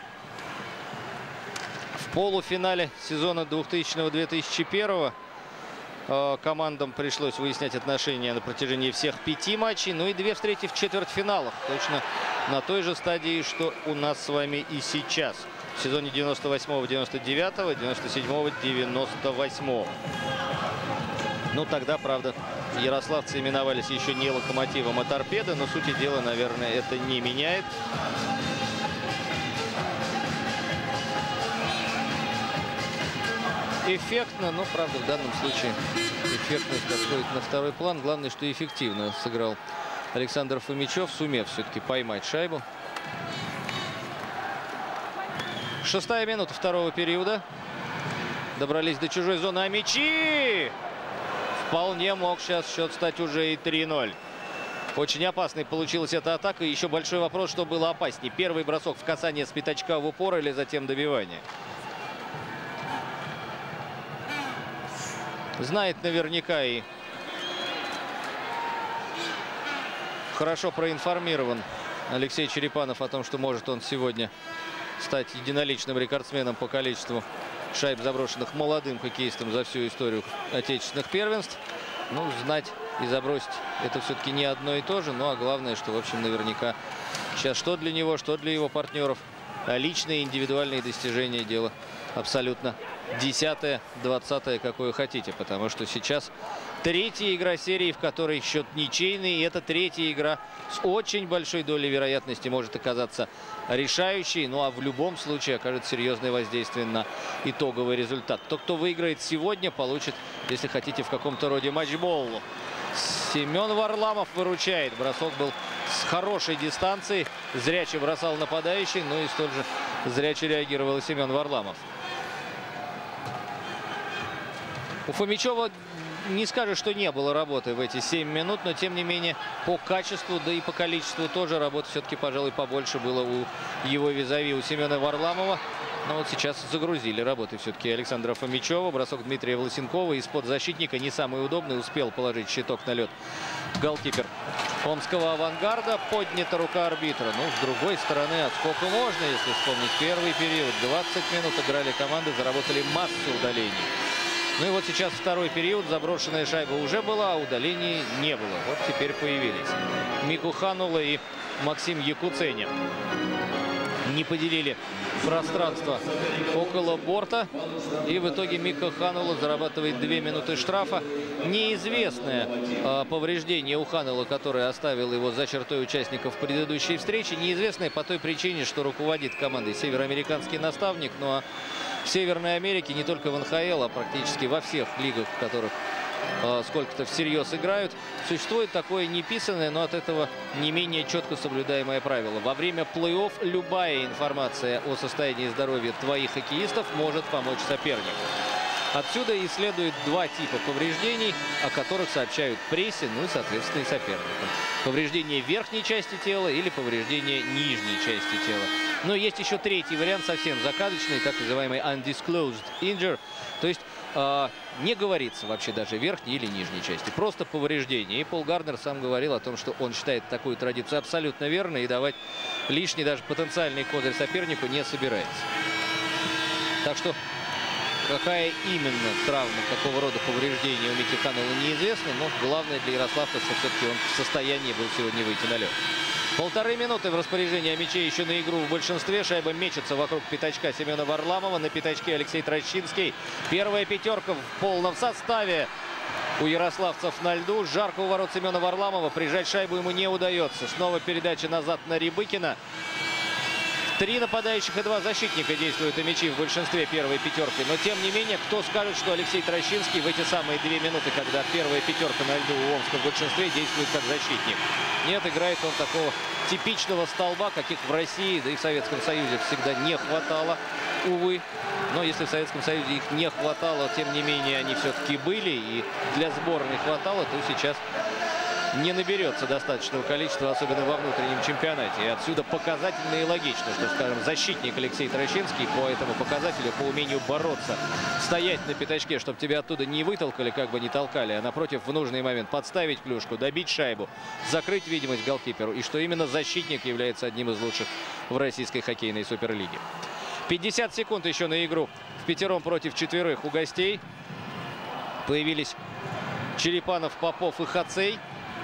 В полуфинале сезона двухтысячного — две тысячи первого командам пришлось выяснять отношения на протяжении всех пяти матчей. Ну и две встречи в четвертьфиналах. Точно на той же стадии, что у нас с вами и сейчас. В сезоне девяносто восьмого — девяносто девятого, девяносто седьмого — девяносто восьмого. Ну тогда, правда, ярославцы именовались еще не «Локомотивом», а «Торпедо», но сути дела, наверное, это не меняет. Эффектно, но, правда, в данном случае эффектность отходит на второй план. Главное, что эффективно сыграл Александр Фомичев, сумев все-таки поймать шайбу. Шестая минута второго периода. Добрались до чужой зоны, а мячи! Вполне мог сейчас счет стать уже и три ноль. Очень опасной получилась эта атака. И еще большой вопрос, что было опаснее. Первый бросок в касание с пятачка в упор или затем добивание. Знает наверняка и хорошо проинформирован Алексей Черепанов о том, что может он сегодня стать единоличным рекордсменом по количеству шайб, заброшенных молодым хоккеистом за всю историю отечественных первенств. Ну, знать и забросить — это все-таки не одно и то же. Ну, а главное, что, в общем, наверняка сейчас что для него, что для его партнеров. А личные, индивидуальные достижения — дело абсолютно десятое, двадцатое, какое хотите. Потому что сейчас третья игра серии, в которой счет ничейный. И это третья игра с очень большой долей вероятности может оказаться решающей. Ну а в любом случае окажет серьезное воздействие на итоговый результат. Тот, кто выиграет сегодня, получит, если хотите, в каком-то роде матчболл. Семен Варламов выручает. Бросок был с хорошей дистанции. Зряче бросал нападающий. Ну и столь же зряче реагировал и Семен Варламов. У Фомичева не скажешь, что не было работы в эти семь минут, но тем не менее по качеству, да и по количеству тоже работы все-таки, пожалуй, побольше было у его визави, у Семена Варламова. Но вот сейчас загрузили работы все-таки Александра Фомичева. Бросок Дмитрия Власенкова из-под защитника не самый удобный. Успел положить щиток на лед голкипер омского «Авангарда». Поднята рука арбитра. Ну, с другой стороны, отскока можно, если вспомнить первый период. двадцать минут играли команды, заработали массу удалений. Ну и вот сейчас второй период. Заброшенная шайба уже была, а удалений не было. Вот теперь появились Мику Ханула и Максим Якуценев. Не поделили пространство около борта. И в итоге Мика Ханула зарабатывает две минуты штрафа. Неизвестное э, повреждение у Ханула, которое оставило его за чертой участников предыдущей встречи. Неизвестное по той причине, что руководит командой североамериканский наставник. Ну а в Северной Америке, не только в эн ха эл, а практически во всех лигах, в которых э, сколько-то всерьез играют. Существует такое неписанное, но от этого не менее четко соблюдаемое правило. Во время плей-офф любая информация о состоянии здоровья твоих хоккеистов может помочь сопернику. Отсюда и следует два типа повреждений, о которых сообщают прессе, ну и, соответственно, и соперникам. Повреждение верхней части тела или повреждение нижней части тела. Но есть еще третий вариант, совсем закадочный, так называемый undisclosed injury. То есть э, не говорится вообще даже верхней или нижней части. Просто повреждение. И Пол Гарднер сам говорил о том, что он считает такую традицию абсолютно верной и давать лишний даже потенциальный козырь сопернику не собирается. Так что какая именно травма, какого рода повреждения у Мики Ханнелла неизвестно, но главное для ярославца, что все-таки он в состоянии был сегодня выйти на лед. Полторы минуты в распоряжении мячей еще на игру в большинстве. Шайба мечется вокруг пятачка Семена Варламова. На пятачке Алексей Трощинский. Первая пятерка в полном составе у ярославцев на льду. Жарко у ворот Семена Варламова. Прижать шайбу ему не удается. Снова передача назад на Рябыкина. Три нападающих и два защитника действуют и мячи в большинстве первой пятерки. Но тем не менее, кто скажет, что Алексей Трощинский в эти самые две минуты, когда первая пятерка на льду у Омска в большинстве, действует как защитник? Нет, играет он такого типичного столба, каких в России, да и в Советском Союзе всегда не хватало, увы. Но если в Советском Союзе их не хватало, тем не менее они все-таки были, и для сборной хватало, то сейчас не наберется достаточного количества, особенно во внутреннем чемпионате. И отсюда показательно и логично, что, скажем, защитник Алексей Трощинский по этому показателю, по умению бороться, стоять на пятачке, чтобы тебя оттуда не вытолкали, как бы не толкали, а напротив в нужный момент подставить клюшку, добить шайбу, закрыть видимость голкиперу. И что именно защитник является одним из лучших в российской хоккейной суперлиге. пятьдесят секунд еще на игру в пятером против четверых у гостей. Появились Черепанов, Попов и Хацей.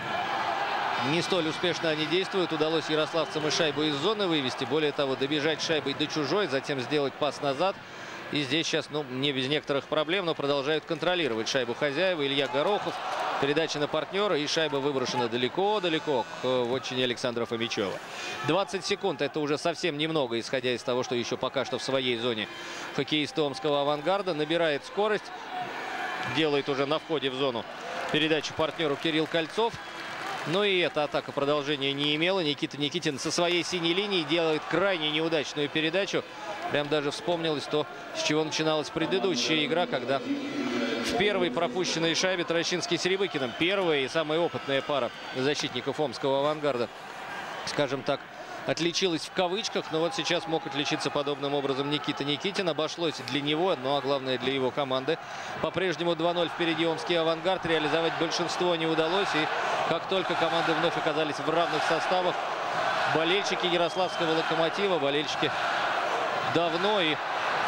Не столь успешно они действуют. Удалось ярославцам и шайбу из зоны вывести. Более того, добежать шайбой до чужой, затем сделать пас назад. И здесь сейчас, ну, не без некоторых проблем, но продолжают контролировать шайбу хозяева. Илья Горохов. Передача на партнера. И шайба выброшена далеко-далеко к вотчине Александра Фомичева. двадцать секунд. Это уже совсем немного, исходя из того, что еще пока что в своей зоне хоккеисты Омского «Авангарда». Набирает скорость. Делает уже на входе в зону передачу партнеру Кирилл Кольцов. Но и эта атака продолжения не имела. Никита Никитин со своей синей линии делает крайне неудачную передачу. Прям даже вспомнилось то, с чего начиналась предыдущая игра, когда в первой пропущенной шайбе Трощинский с Рябыкиным. Первая и самая опытная пара защитников Омского «Авангарда», скажем так, отличилась в кавычках, но вот сейчас мог отличиться подобным образом Никита Никитин. Обошлось для него, ну а главное для его команды. По-прежнему два ноль впереди Омский «Авангард». Реализовать большинство не удалось. И как только команды вновь оказались в равных составах, болельщики ярославского «Локомотива», болельщики давно и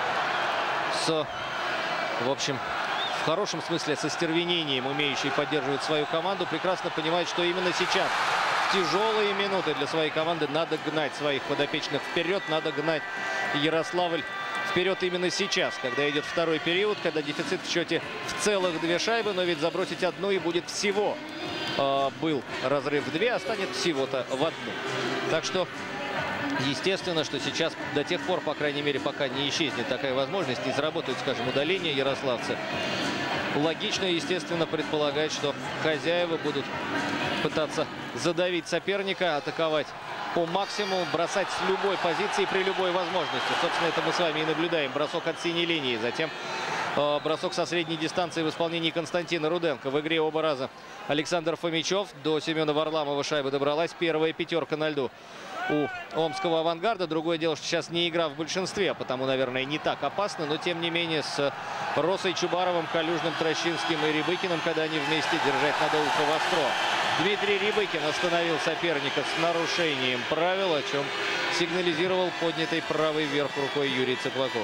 с, в общем, в хорошем смысле со стервенением умеющие поддерживать свою команду, прекрасно понимают, что именно сейчас, тяжелые минуты для своей команды, надо гнать своих подопечных вперед, надо гнать Ярославль вперед именно сейчас, когда идет второй период, когда дефицит в счете в целых две шайбы, но ведь забросить одну и будет всего. Э, был разрыв в две, а станет всего-то в одну. Так что, естественно, что сейчас до тех пор, по крайней мере, пока не исчезнет такая возможность, не заработают, скажем, удаление ярославцы, логично, естественно, предполагать, что хозяева будут пытаться задавить соперника, атаковать по максимуму, бросать с любой позиции при любой возможности. Собственно, это мы с вами и наблюдаем. Бросок от синей линии, затем э, бросок со средней дистанции в исполнении Константина Руденко. В игре оба раза Александр Фомичев. До Семена Варламова шайба добралась. Первая пятерка на льду у Омского «Авангарда». Другое дело, что сейчас не игра в большинстве, потому, наверное, не так опасно. Но, тем не менее, с Росой Чубаровым, Калюжным, Трощинским и Рябыкиным, когда они вместе, держать надо ухо востро. Дмитрий Рябыкин остановил соперника с нарушением правил, о чем сигнализировал поднятой правой вверх рукой Юрий Цыплаков.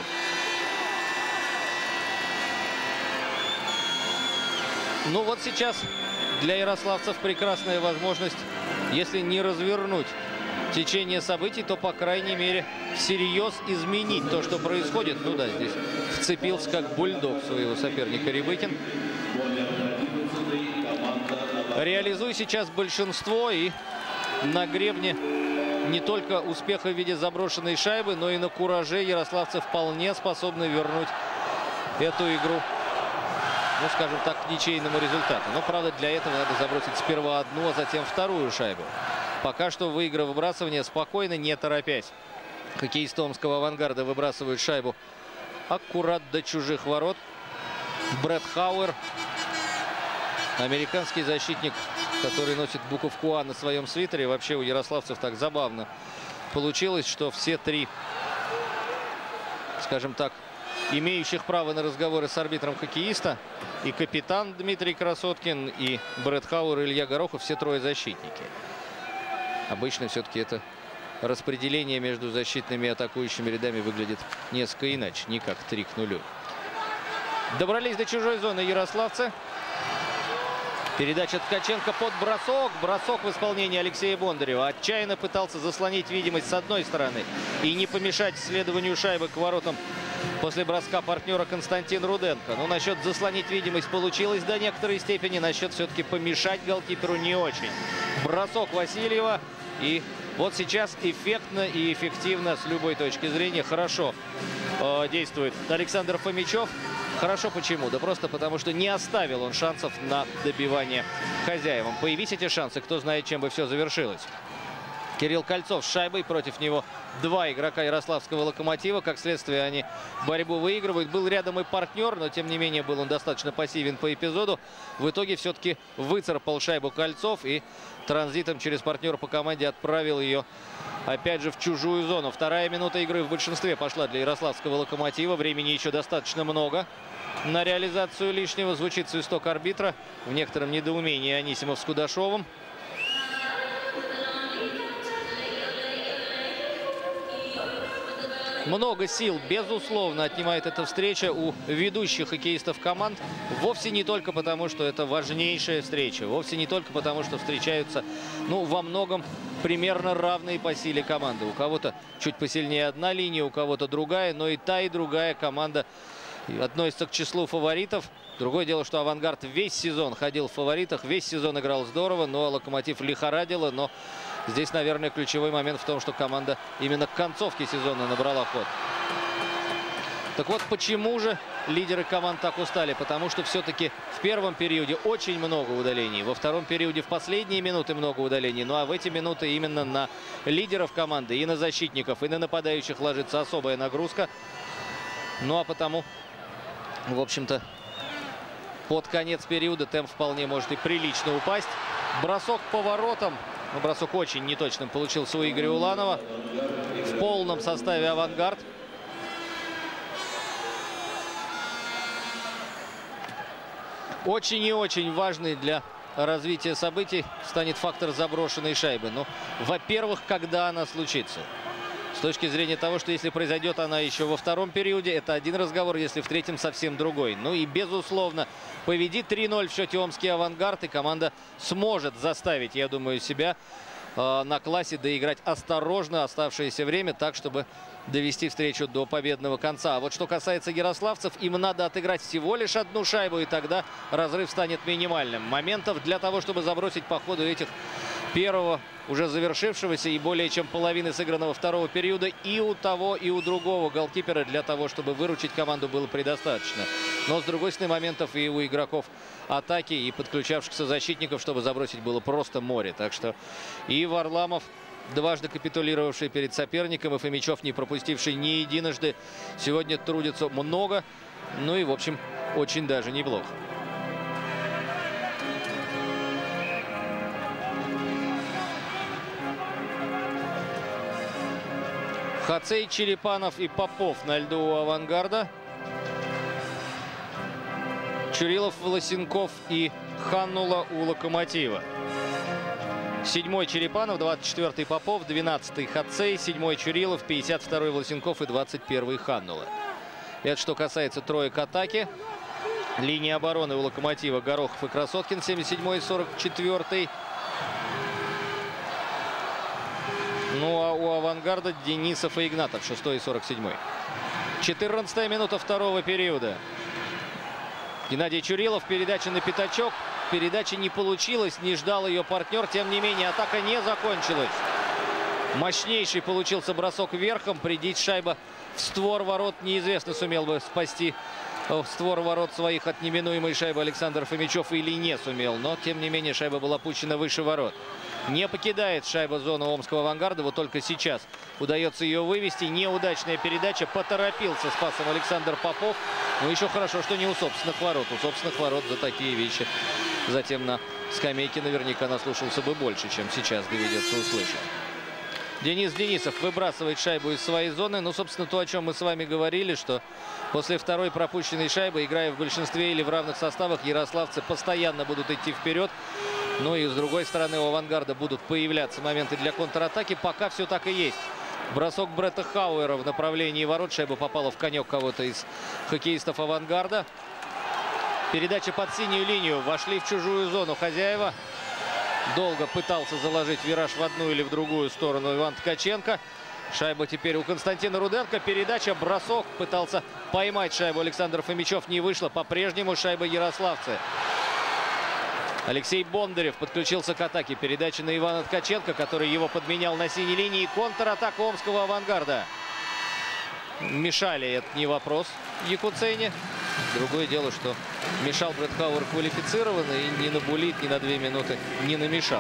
Ну вот сейчас для ярославцев прекрасная возможность, если не развернуть течение событий, то, по крайней мере, всерьез изменить то, что происходит. Ну да, здесь вцепился как бульдог своего соперника Рябыкин. Реализуй сейчас большинство, и на гребне не только успеха в виде заброшенной шайбы, но и на кураже ярославцы вполне способны вернуть эту игру ну, скажем так, к ничейному результату. Но, правда, для этого надо забросить сперва одну, а затем вторую шайбу. Пока что, выиграв выбрасывание, спокойно, не торопясь. Хоккеисты Омского «Авангарда» выбрасывают шайбу аккурат до чужих ворот. Брэд Хауэр, американский защитник, который носит буковку А на своем свитере. Вообще у ярославцев так забавно получилось, что все три, скажем так, имеющих право на разговоры с арбитром хоккеиста, и капитан Дмитрий Красоткин, и Брэд Хауэр, и Илья Горохов, все трое защитники. Обычно все-таки это распределение между защитными и атакующими рядами выглядит несколько иначе, не как три к нулю. Добрались до чужой зоны ярославцы. Передача Ткаченко под бросок. Бросок в исполнении Алексея Бондарева. Отчаянно пытался заслонить видимость с одной стороны и не помешать следованию шайбы к воротам после броска партнера Константин Руденко. Но насчет заслонить видимость получилось до некоторой степени. Насчет все-таки помешать голкиперу не очень. Бросок Васильева. И вот сейчас эффектно и эффективно с любой точки зрения хорошо э, действует Александр Фомичев. Хорошо почему? Да просто потому, что не оставил он шансов на добивание хозяевам. Появись эти шансы, кто знает, чем бы все завершилось. Кирилл Кольцов с шайбой, против него два игрока ярославского «Локомотива». Как следствие, они борьбу выигрывают. Был рядом и партнер, но тем не менее был он достаточно пассивен по эпизоду. В итоге все-таки выцарапал шайбу Кольцов и транзитом через партнера по команде отправил ее опять же в чужую зону. Вторая минута игры в большинстве пошла для ярославского «Локомотива». Времени еще достаточно много на реализацию лишнего. Звучит свисток арбитра. В некотором недоумении Анисимов с Кудашовым. Много сил, безусловно, отнимает эта встреча у ведущих хоккеистов команд. Вовсе не только потому, что это важнейшая встреча. Вовсе не только потому, что встречаются, ну, во многом примерно равные по силе команды. У кого-то чуть посильнее одна линия, у кого-то другая. Но и та, и другая команда относится к числу фаворитов. Другое дело, что «Авангард» весь сезон ходил в фаворитах, весь сезон играл здорово, но «Локомотив» лихорадило. Но здесь, наверное, ключевой момент в том, что команда именно к концовке сезона набрала ход. Так вот, почему же лидеры команд так устали? Потому что все-таки в первом периоде очень много удалений. Во втором периоде в последние минуты много удалений. Ну а в эти минуты именно на лидеров команды, и на защитников, и на нападающих ложится особая нагрузка. Ну а потому, в общем-то, под конец периода темп вполне может и прилично упасть. Бросок по воротам. Ну, бросок очень неточным получился у Игоря Уланова. В полном составе «Авангард». Очень и очень важный для развития событий станет фактор заброшенной шайбы. Ну, во-первых, когда она случится. С точки зрения того, что если произойдет она еще во втором периоде, это один разговор, если в третьем совсем другой. Ну и, безусловно, победит три ноль в счете Омский «Авангард», и команда сможет заставить, я думаю, себя э, на классе доиграть осторожно оставшееся время, так, чтобы довести встречу до победного конца. А вот что касается ярославцев, им надо отыграть всего лишь одну шайбу, и тогда разрыв станет минимальным. Моментов для того, чтобы забросить по ходу этих первого, уже завершившегося, и более чем половины сыгранного второго периода и у того, и у другого голкипера для того, чтобы выручить команду, было предостаточно. Но, с другой стороны, моментов и у игроков атаки, и подключавшихся защитников, чтобы забросить, было просто море. Так что и Варламов, дважды капитулировавший перед соперником, и Фомичев, не пропустивший ни единожды, сегодня трудятся много. Ну и, в общем, очень даже неплохо. Хацей, Черепанов и Попов на льду у «Авангарда». Чурилов, Волосенков и Ханнула у «Локомотива». Седьмой Черепанов, двадцать четвёртый Попов, двенадцатый Хацей, седьмой Чурилов, пятьдесят второй Волосенков и двадцать первый Ханнула. Это что касается троек атаки. Линия обороны у «Локомотива» Горохов и Красоткин, семьдесят седьмой и сорок четвёртый. Ну а у «Авангарда» Денисов и Игнатов, шестой и сорок седьмой. четырнадцатая минута второго периода. Геннадий Чурилов, передача на пятачок. Передача не получилась, не ждал ее партнер. Тем не менее, атака не закончилась. Мощнейший получился бросок верхом. Придить шайба в створ ворот неизвестно, сумел бы спасти в створ ворот своих от неминуемой шайбы Александр Фомичев или не сумел. Но, тем не менее, шайба была пущена выше ворот. Не покидает шайба зону омского «Авангарда». Вот только сейчас удается ее вывести. Неудачная передача. Поторопился с пасом Александр Попов. Но еще хорошо, что не у собственных ворот. У собственных ворот за такие вещи затем на скамейке наверняка наслушался бы больше, чем сейчас доведется услышать. Денис Денисов выбрасывает шайбу из своей зоны. Ну, собственно, то, о чем мы с вами говорили, что после второй пропущенной шайбы, играя в большинстве или в равных составах, ярославцы постоянно будут идти вперед. Ну и с другой стороны у «Авангарда» будут появляться моменты для контратаки. Пока все так и есть. Бросок Бретта Хауэра в направлении ворот. Шайба попала в конек кого-то из хоккеистов «Авангарда». Передача под синюю линию. Вошли в чужую зону хозяева. Долго пытался заложить вираж в одну или в другую сторону Иван Ткаченко. Шайба теперь у Константина Руденко. Передача, бросок. Пытался поймать шайбу Александр Фомичев. Не вышло. По-прежнему шайба ярославцы. Алексей Бондарев подключился к атаке. Передача на Ивана Ткаченко, который его подменял на синей линии. Контратака омского «Авангарда». Мешали, это не вопрос Якуцене. Другое дело, что мешал Бретт Хауэр квалифицированно и ни на булит, ни на две минуты не намешал.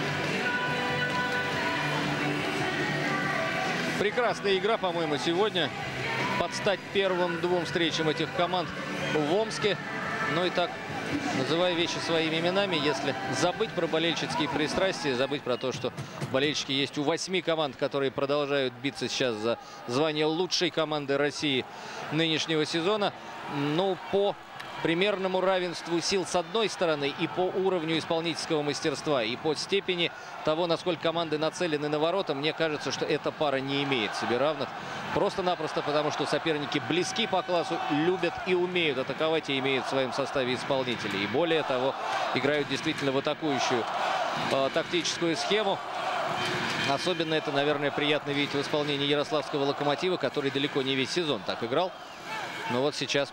Прекрасная игра, по-моему, сегодня. Под стать первым двум встречам этих команд в Омске. Ну и так, называя вещи своими именами, если забыть про болельщицкие пристрастия, забыть про то, что болельщики есть у восьми команд, которые продолжают биться сейчас за звание лучшей команды России нынешнего сезона. Ну, по примерному равенству сил с одной стороны и по уровню исполнительского мастерства, и по степени того, насколько команды нацелены на ворота, мне кажется, что эта пара не имеет себе равных. Просто-напросто потому, что соперники близки по классу, любят и умеют атаковать и имеют в своем составе исполнителей. И более того, играют действительно в атакующую э, тактическую схему. Особенно это, наверное, приятно видеть в исполнении ярославского «Локомотива», который далеко не весь сезон так играл. Но вот сейчас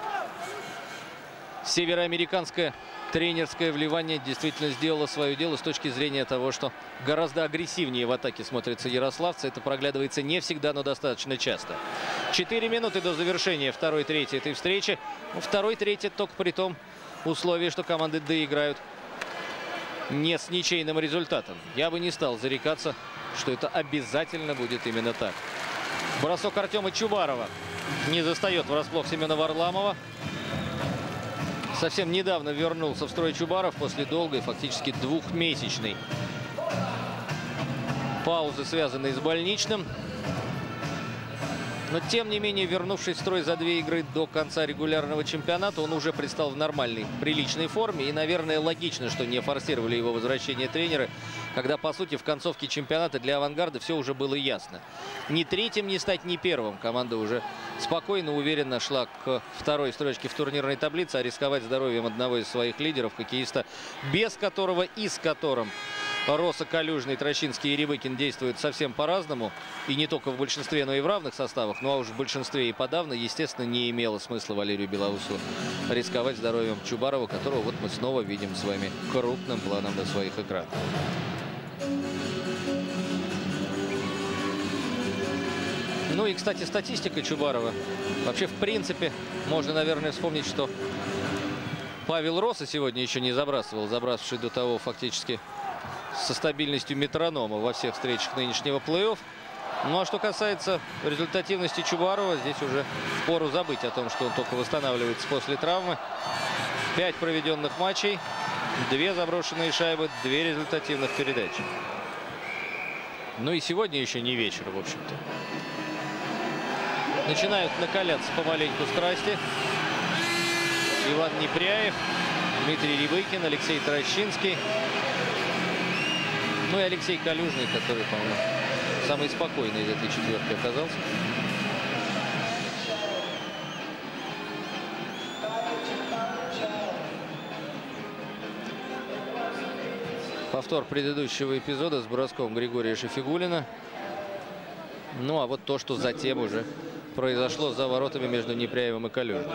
североамериканское тренерское вливание действительно сделало свое дело с точки зрения того, что гораздо агрессивнее в атаке смотрятся ярославцы. Это проглядывается не всегда, но достаточно часто. Четыре минуты до завершения второй трети этой встречи. Второй трети только при том условии, что команды доиграют не с ничейным результатом. Я бы не стал зарекаться, что это обязательно будет именно так. Бросок Артема Чубарова не застает врасплох Семена Варламова. Совсем недавно вернулся в строй Чубаров после долгой, фактически двухмесячной паузы, связанной с больничным. Но, тем не менее, вернувшись в строй за две игры до конца регулярного чемпионата, он уже предстал в нормальной, приличной форме. И, наверное, логично, что не форсировали его возвращение тренеры, когда, по сути, в концовке чемпионата для «Авангарда» все уже было ясно. Ни третьим не стать, ни первым. Команда уже спокойно, уверенно шла к второй строчке в турнирной таблице, а рисковать здоровьем одного из своих лидеров, хоккеиста, без которого и с которым Роса, Калюжный, Трощинский и Рябыкин действуют совсем по-разному. И не только в большинстве, но и в равных составах. Ну а уж в большинстве и подавно, естественно, не имело смысла Валерию Белоусову рисковать здоровьем Чубарова, которого вот мы снова видим с вами крупным планом на своих экранах. Ну и, кстати, статистика Чубарова. Вообще, в принципе, можно, наверное, вспомнить, что Павел Роса сегодня еще не забрасывал, забрасывавший до того фактически со стабильностью метронома во всех встречах нынешнего плей-офф. Ну а что касается результативности Чубарова, здесь уже впору забыть о том, что он только восстанавливается после травмы. Пять проведенных матчей, две заброшенные шайбы, две результативных передачи. Ну и сегодня еще не вечер, в общем-то. Начинают накаляться помаленьку страсти. Иван Непряев, Дмитрий Рябыкин, Алексей Трощинский. Ну и Алексей Калюжный, который, по-моему, самый спокойный из этой четверки оказался. Повтор предыдущего эпизода с броском Григория Шафигуллина. Ну а вот то, что затем уже произошло за воротами между Непряевым и Калюжным.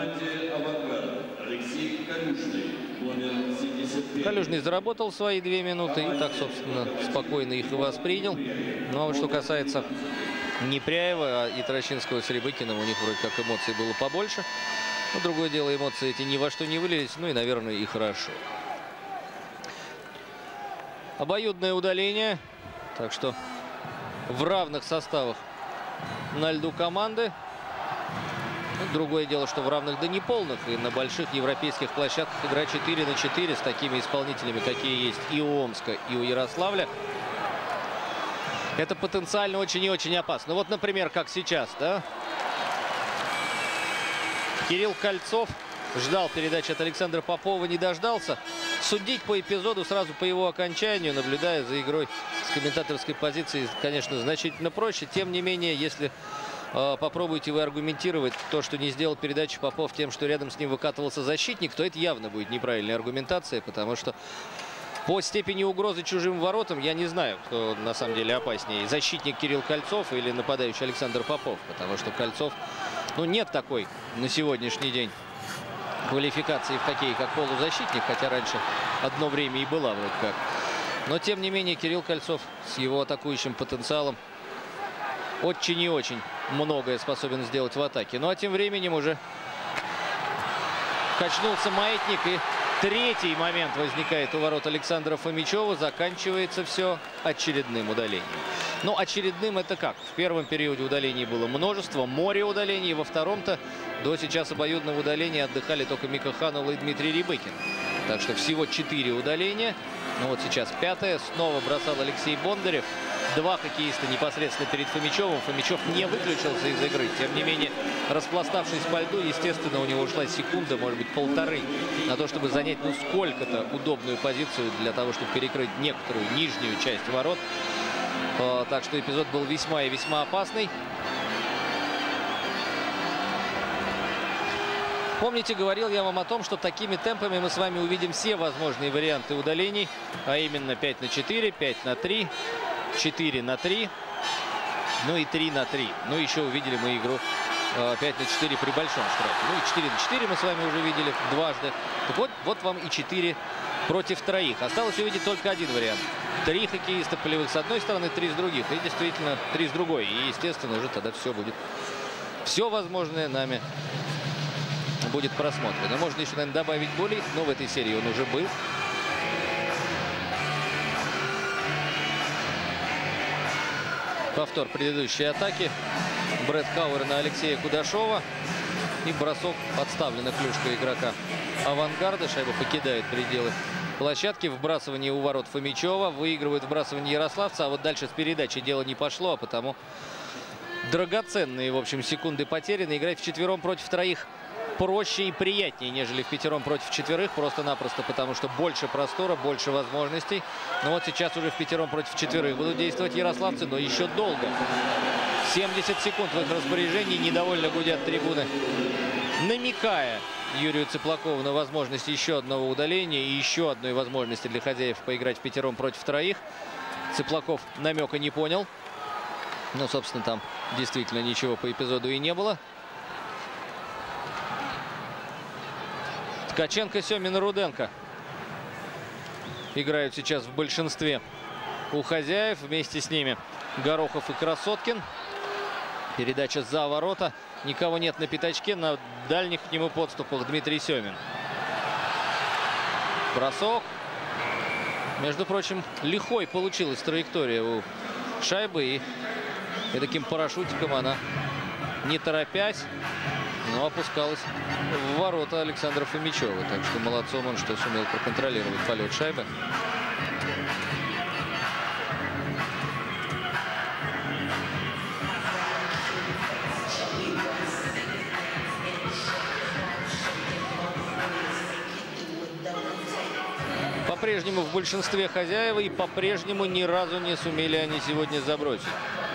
Калюжный заработал свои две минуты и так, собственно, спокойно их и воспринял. Ну а вот что касается Непряева и Трощинского с Рябыкиным, у них вроде как эмоций было побольше. Но другое дело, эмоции эти ни во что не вылились, ну и, наверное, и хорошо. Обоюдное удаление, так что в равных составах на льду команды. Другое дело, что в равных да неполных, и на больших европейских площадках игра четыре на четыре с такими исполнителями, какие есть и у Омска, и у Ярославля. Это потенциально очень и очень опасно. Вот, например, как сейчас, да? Кирилл Кольцов ждал передачи от Александра Попова, не дождался. Судить по эпизоду сразу по его окончанию, наблюдая за игрой с комментаторской позиции, конечно, значительно проще. Тем не менее, если э, попробуете вы аргументировать то, что не сделал передачу Попов тем, что рядом с ним выкатывался защитник, то это явно будет неправильная аргументация, потому что по степени угрозы чужим воротам я не знаю, кто на самом деле опаснее. Защитник Кирилл Кольцов или нападающий Александр Попов. Потому что Кольцов, ну, нет такой на сегодняшний день квалификации в хоккее как полузащитник. Хотя раньше одно время и была вроде как. Но тем не менее Кирилл Кольцов с его атакующим потенциалом очень и очень многое способен сделать в атаке. Ну а тем временем уже качнулся маятник, и третий момент возникает у ворот Александра Фомичева. Заканчивается все очередным удалением. Ну, очередным это как? В первом периоде удалений было множество, море удалений. Во втором-то до сейчас обоюдного удаления отдыхали только Мика Ханула и Дмитрий Рябыкин. Так что всего четыре удаления. Ну вот сейчас пятое. Снова бросал Алексей Бондарев. Два хоккеиста непосредственно перед Фомичевым. Фомичев не выключился из игры. Тем не менее, распластавшись по льду, естественно, у него ушла секунда, может быть, полторы, на то, чтобы занять, ну, сколько-то удобную позицию для того, чтобы перекрыть некоторую нижнюю часть ворот. Так что эпизод был весьма и весьма опасный. Помните, говорил я вам о том, что такими темпами мы с вами увидим все возможные варианты удалений. А именно пять на четыре, пять на три, четыре на три, ну и три на три. Ну еще увидели мы игру пять на четыре при большом штрафе. Ну и четыре на четыре мы с вами уже видели дважды. Так вот, вот вам и четыре против троих. Осталось увидеть только один вариант. Три хоккеиста полевых с одной стороны, три с других. И действительно три с другой. И естественно уже тогда все будет, все возможное нами будет просмотрено. Можно еще, наверное, добавить болей, но в этой серии он уже был. Повтор предыдущей атаки. Брэд Хауэр на Алексея Кудашова. И бросок подставлена клюшка игрока Авангарда. Шайба покидает пределы площадки. Вбрасывание у ворот Фомичева. Выигрывает вбрасывание ярославца. А вот дальше с передачей дело не пошло. А потому драгоценные, в общем, секунды потеряны. Играть вчетвером против троих проще и приятнее, нежели в пятером против четверых. Просто-напросто потому, что больше простора, больше возможностей. Но вот сейчас уже в пятером против четверых будут действовать ярославцы, но еще долго. семьдесят секунд в их распоряжении. Недовольно гудят трибуны, намекая Юрию Цыплакову на возможность еще одного удаления и еще одной возможности для хозяев поиграть в пятером против троих. Цыплаков намека не понял. Ну, собственно, там действительно ничего по эпизоду и не было. Ткаченко, Семин, Руденко играют сейчас в большинстве у хозяев. Вместе с ними Горохов и Красоткин. Передача за ворота. Никого нет на пятачке. На дальних к нему подступах Дмитрий Семин. Бросок. Между прочим, лихой получилась траектория у шайбы. И, и таким парашютиком она, не торопясь, но опускалась в ворота Александра Фомичева. Так что молодцом он, что сумел проконтролировать полет шайбы. По-прежнему в большинстве хозяева, и по-прежнему ни разу не сумели они сегодня забросить.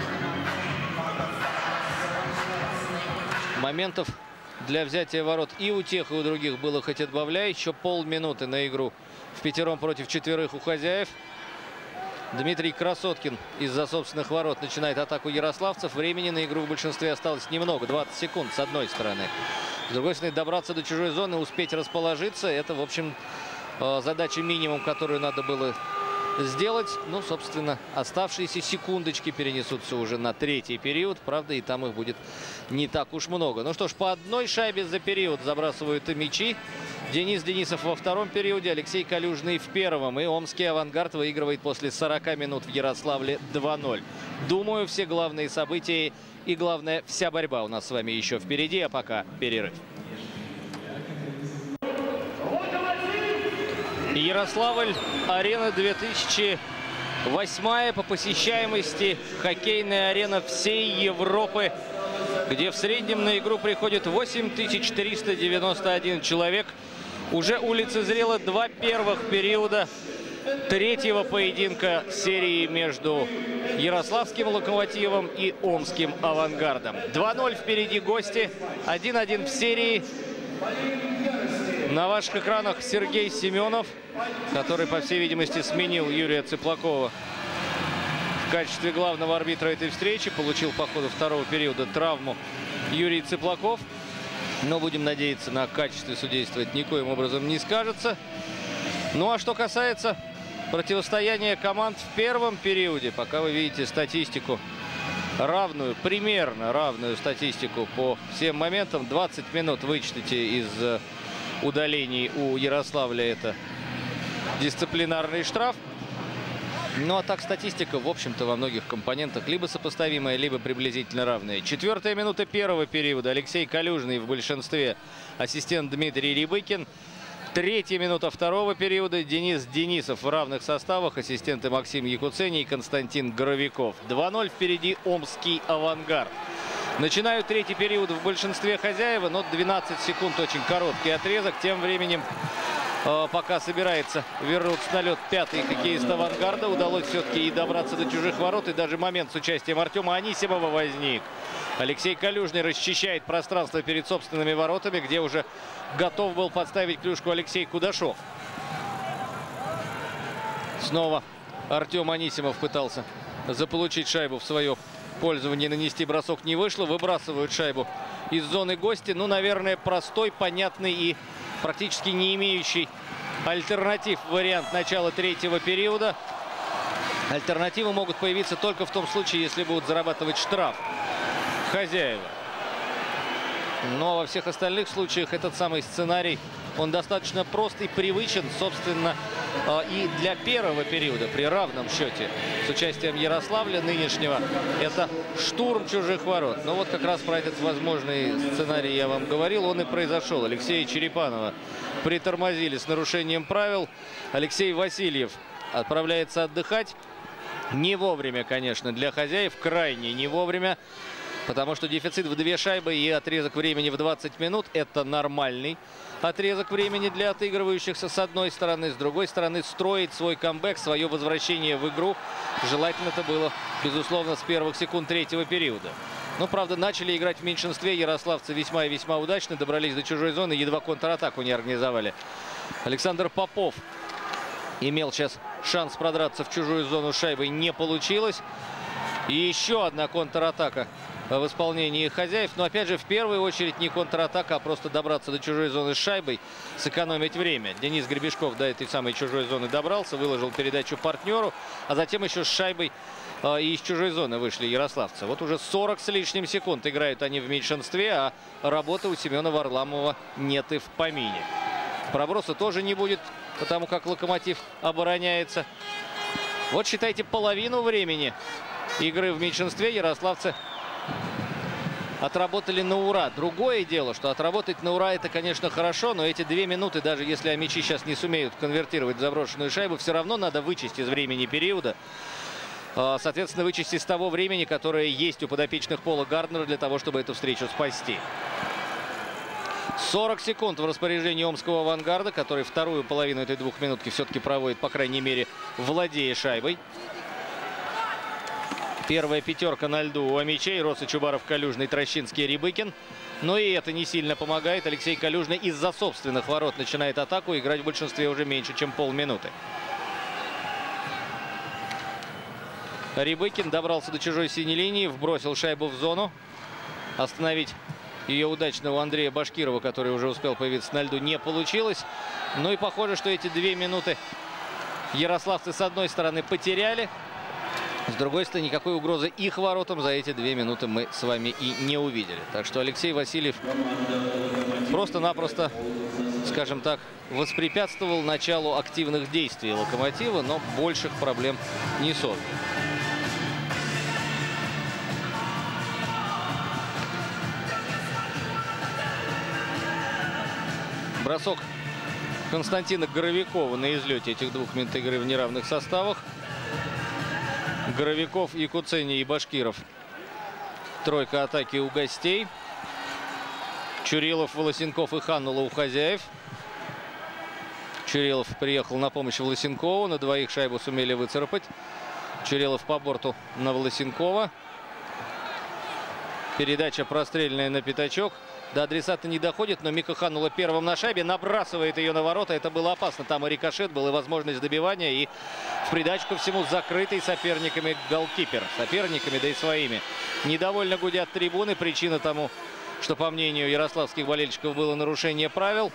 Моментов для взятия ворот и у тех, и у других было хоть отбавляй. Еще полминуты на игру в пятером против четверых у хозяев. Дмитрий Красоткин из-за собственных ворот начинает атаку ярославцев. Времени на игру в большинстве осталось немного, двадцать секунд с одной стороны. С другой стороны, добраться до чужой зоны, успеть расположиться — это, в общем, задача минимум, которую надо было сделать. Ну, собственно, оставшиеся секундочки перенесутся уже на третий период. Правда, и там их будет не так уж много. Ну что ж, по одной шайбе за период забрасывают и мячи. Денис Денисов во втором периоде, Алексей Калюжный в первом. И омский «Авангард» выигрывает после сорока минут в Ярославле два ноль. Думаю, все главные события и, главное, вся борьба у нас с вами еще впереди. А пока перерыв. Ярославль, арена две тысячи восьмая по посещаемости, хоккейная арена всей Европы, где в среднем на игру приходит восемь тысяч триста девяносто один человек. Уже улицезрело два первых периода третьего поединка серии между Ярославским «Локомотивом» и омским «Авангардом». два ноль впереди гости, один один в серии. На ваших экранах Сергей Семенов, который, по всей видимости, сменил Юрия Цыплакова в качестве главного арбитра этой встречи. Получил по ходу второго периода травму Юрий Цыплаков. Но будем надеяться, на качестве судейства это никоим образом не скажется. Ну а что касается противостояния команд в первом периоде, пока вы видите статистику равную, примерно равную статистику по всем моментам. двадцать минут вычтите из удалений у Ярославля, это дисциплинарный штраф. Ну а так статистика, в общем-то, во многих компонентах либо сопоставимая, либо приблизительно равная. Четвертая минута первого периода. Алексей Калюжный в большинстве, ассистент Дмитрий Рябыкин. Третья минута второго периода. Денис Денисов в равных составах, ассистенты Максим Якуцений и Константин Горовиков. два ноль впереди омский «Авангард». Начинают третий период в большинстве хозяева, но двенадцать секунд, очень короткий отрезок. Тем временем, э, пока собирается вернуться на лед пятый хоккеист «Авангарда», удалось все-таки и добраться до чужих ворот. И даже момент с участием Артема Анисимова возник. Алексей Калюжный расчищает пространство перед собственными воротами, где уже готов был подставить клюшку Алексей Кудашов. Снова Артем Анисимов пытался заполучить шайбу в свое пользование, нанести бросок не вышло. Выбрасывают шайбу из зоны гости. Ну, наверное, простой, понятный и практически не имеющий альтернатив вариант начала третьего периода. Альтернативы могут появиться только в том случае, если будут зарабатывать штраф хозяева. Но во всех остальных случаях этот самый сценарий, он достаточно прост и привычен, собственно, и для первого периода при равном счете с участием Ярославля нынешнего. Это штурм чужих ворот. Но вот как раз про этот возможный сценарий я вам говорил, он и произошел. Алексея Черепанова притормозили с нарушением правил. Алексей Васильев отправляется отдыхать. Не вовремя, конечно, для хозяев, крайне не вовремя. Потому что дефицит в две шайбы и отрезок времени в двадцать минут – это нормальный отрезок времени для отыгрывающихся с одной стороны. С другой стороны, строить свой камбэк, свое возвращение в игру желательно это было, безусловно, с первых секунд третьего периода. Но, правда, начали играть в меньшинстве. Ярославцы весьма и весьма удачно добрались до чужой зоны, едва контратаку не организовали. Александр Попов имел сейчас шанс продраться в чужую зону, шайбой не получилось. И еще одна контратака в исполнении хозяев. Но опять же, в первую очередь не контратака, а просто добраться до чужой зоны с шайбой, сэкономить время. Денис Гребешков до этой самой чужой зоны добрался, выложил передачу партнеру, а затем еще с шайбой э, и из чужой зоны вышли ярославцы. Вот уже сорок с лишним секунд играют они в меньшинстве, а работы у Семена Варламова нет и в помине. Проброса тоже не будет, потому как Локомотив обороняется. Вот считайте, половину времени игры в меньшинстве ярославцы отработали на ура. Другое дело, что отработать на ура — это, конечно, хорошо, но эти две минуты, даже если амичи сейчас не сумеют конвертировать в заброшенную шайбу, все равно надо вычесть из времени периода. Соответственно, вычесть из того времени, которое есть у подопечных Пола Гарднера для того, чтобы эту встречу спасти. сорок секунд в распоряжении омского «Авангарда», который вторую половину этой двухминутки все-таки проводит, по крайней мере, владея шайбой. Первая пятерка на льду у амичей. Роса, Чубаров, Калюжный, Трощинский, Рябыкин. Но и это не сильно помогает. Алексей Калюжный из-за собственных ворот начинает атаку. Играть в большинстве уже меньше, чем полминуты. Рябыкин добрался до чужой синей линии, вбросил шайбу в зону. Остановить ее удачно у Андрея Башкирова, который уже успел появиться на льду, не получилось. Ну и похоже, что эти две минуты ярославцы с одной стороны потеряли, с другой стороны никакой угрозы их воротам за эти две минуты мы с вами и не увидели. Так что Алексей Васильев просто-напросто, скажем так, воспрепятствовал началу активных действий «Локомотива», но больших проблем не создал. Бросок Константина Горовикова на излете этих двух минут игры в неравных составах. Горовиков, Якуцени и Башкиров. Тройка атаки у гостей. Чурилов, Волосенков и Ханула у хозяев. Чурилов приехал на помощь Волосенкову. На двоих шайбу сумели выцарапать. Чурилов по борту на Волосенкова. Передача прострельная на пятачок. До адресата не доходит, но Мика Ханула первым на шайбе, набрасывает ее на ворота. Это было опасно. Там и рикошет был, и возможность добивания. И в придачу ко всему закрытый соперниками голкипер. Соперниками, да и своими. Недовольно гудят трибуны. Причина тому, что, по мнению ярославских болельщиков, было нарушение правил.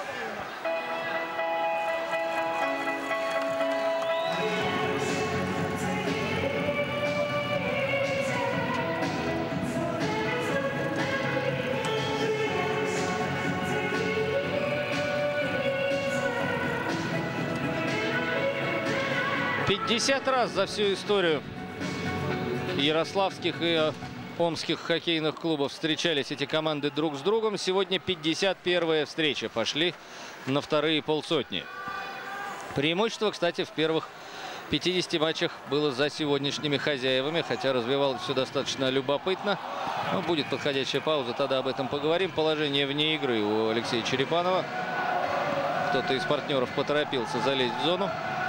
пятьдесят раз за всю историю ярославских и омских хоккейных клубов встречались эти команды друг с другом. Сегодня пятьдесят первая встреча. Пошли на вторые полсотни. Преимущество, кстати, в первых пятидесяти матчах было за сегодняшними хозяевами. Хотя развивалось все достаточно любопытно. Но будет подходящая пауза, тогда об этом поговорим. Положение вне игры у Алексея Черепанова. Кто-то из партнеров поторопился залезть в зону.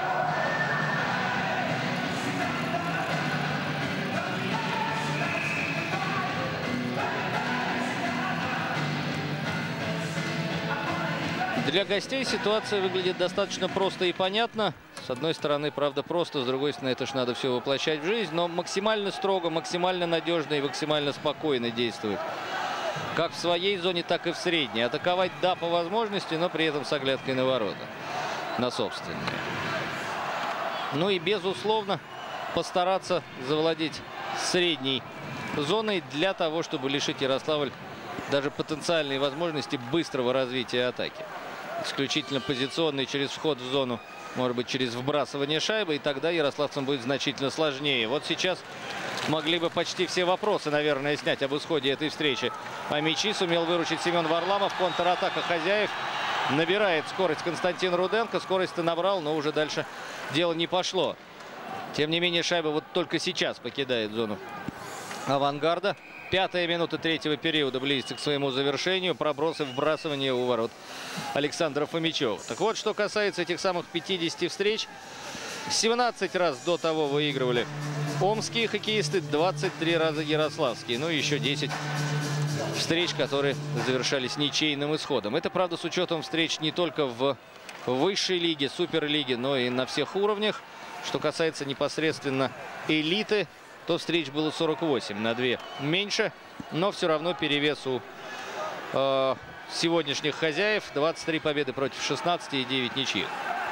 Для гостей ситуация выглядит достаточно просто и понятно. С одной стороны, правда, просто, с другой стороны, это ж надо все воплощать в жизнь. Но максимально строго, максимально надежно и максимально спокойно действует. Как в своей зоне, так и в средней. Атаковать, да, по возможности, но при этом с оглядкой на ворота. На собственные. Ну и, безусловно, постараться завладеть средней зоной для того, чтобы лишить Ярославль даже потенциальной возможности быстрого развития атаки. Исключительно позиционный через вход в зону, может быть, через вбрасывание шайбы, и тогда ярославцам будет значительно сложнее. Вот сейчас могли бы почти все вопросы, наверное, снять об исходе этой встречи. А мячи сумел выручить Семен Варламов. Контратака хозяев. Набирает скорость Константин Руденко. Скорость-то набрал, но уже дальше дело не пошло. Тем не менее, шайба вот только сейчас покидает зону Авангарда. Пятая минута третьего периода близится к своему завершению. Пробросы, вбрасывания у ворот Александра Фомичева. Так вот, что касается этих самых пятидесяти встреч. семнадцать раз до того выигрывали омские хоккеисты, двадцать три раза ярославские. Ну и еще десять встреч, которые завершались ничейным исходом. Это, правда, с учетом встреч не только в высшей лиге, суперлиге, но и на всех уровнях. Что касается непосредственно элиты, то встреч было сорок восемь, на две меньше. Но все равно перевес у э, сегодняшних хозяев. двадцать три победы против шестнадцати и девять ничьих.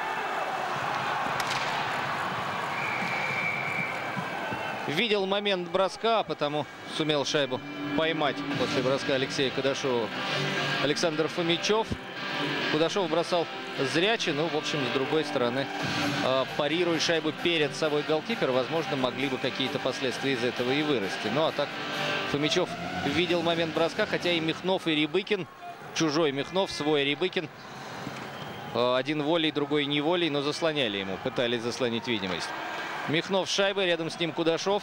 Видел момент броска, потому сумел шайбу поймать после броска Алексея Кудашова Александр Фомичев. Кудашов бросал зряче, но, в общем, с другой стороны, э, парируя шайбу перед собой голкипер, возможно, могли бы какие-то последствия из этого и вырасти. Ну, а так Фомичев видел момент броска, хотя и Михнов, и Рябыкин, чужой Михнов, свой Рябыкин, э, один волей, другой неволей, но заслоняли ему, пытались заслонить видимость. Михнов с шайбой, рядом с ним Кудашов.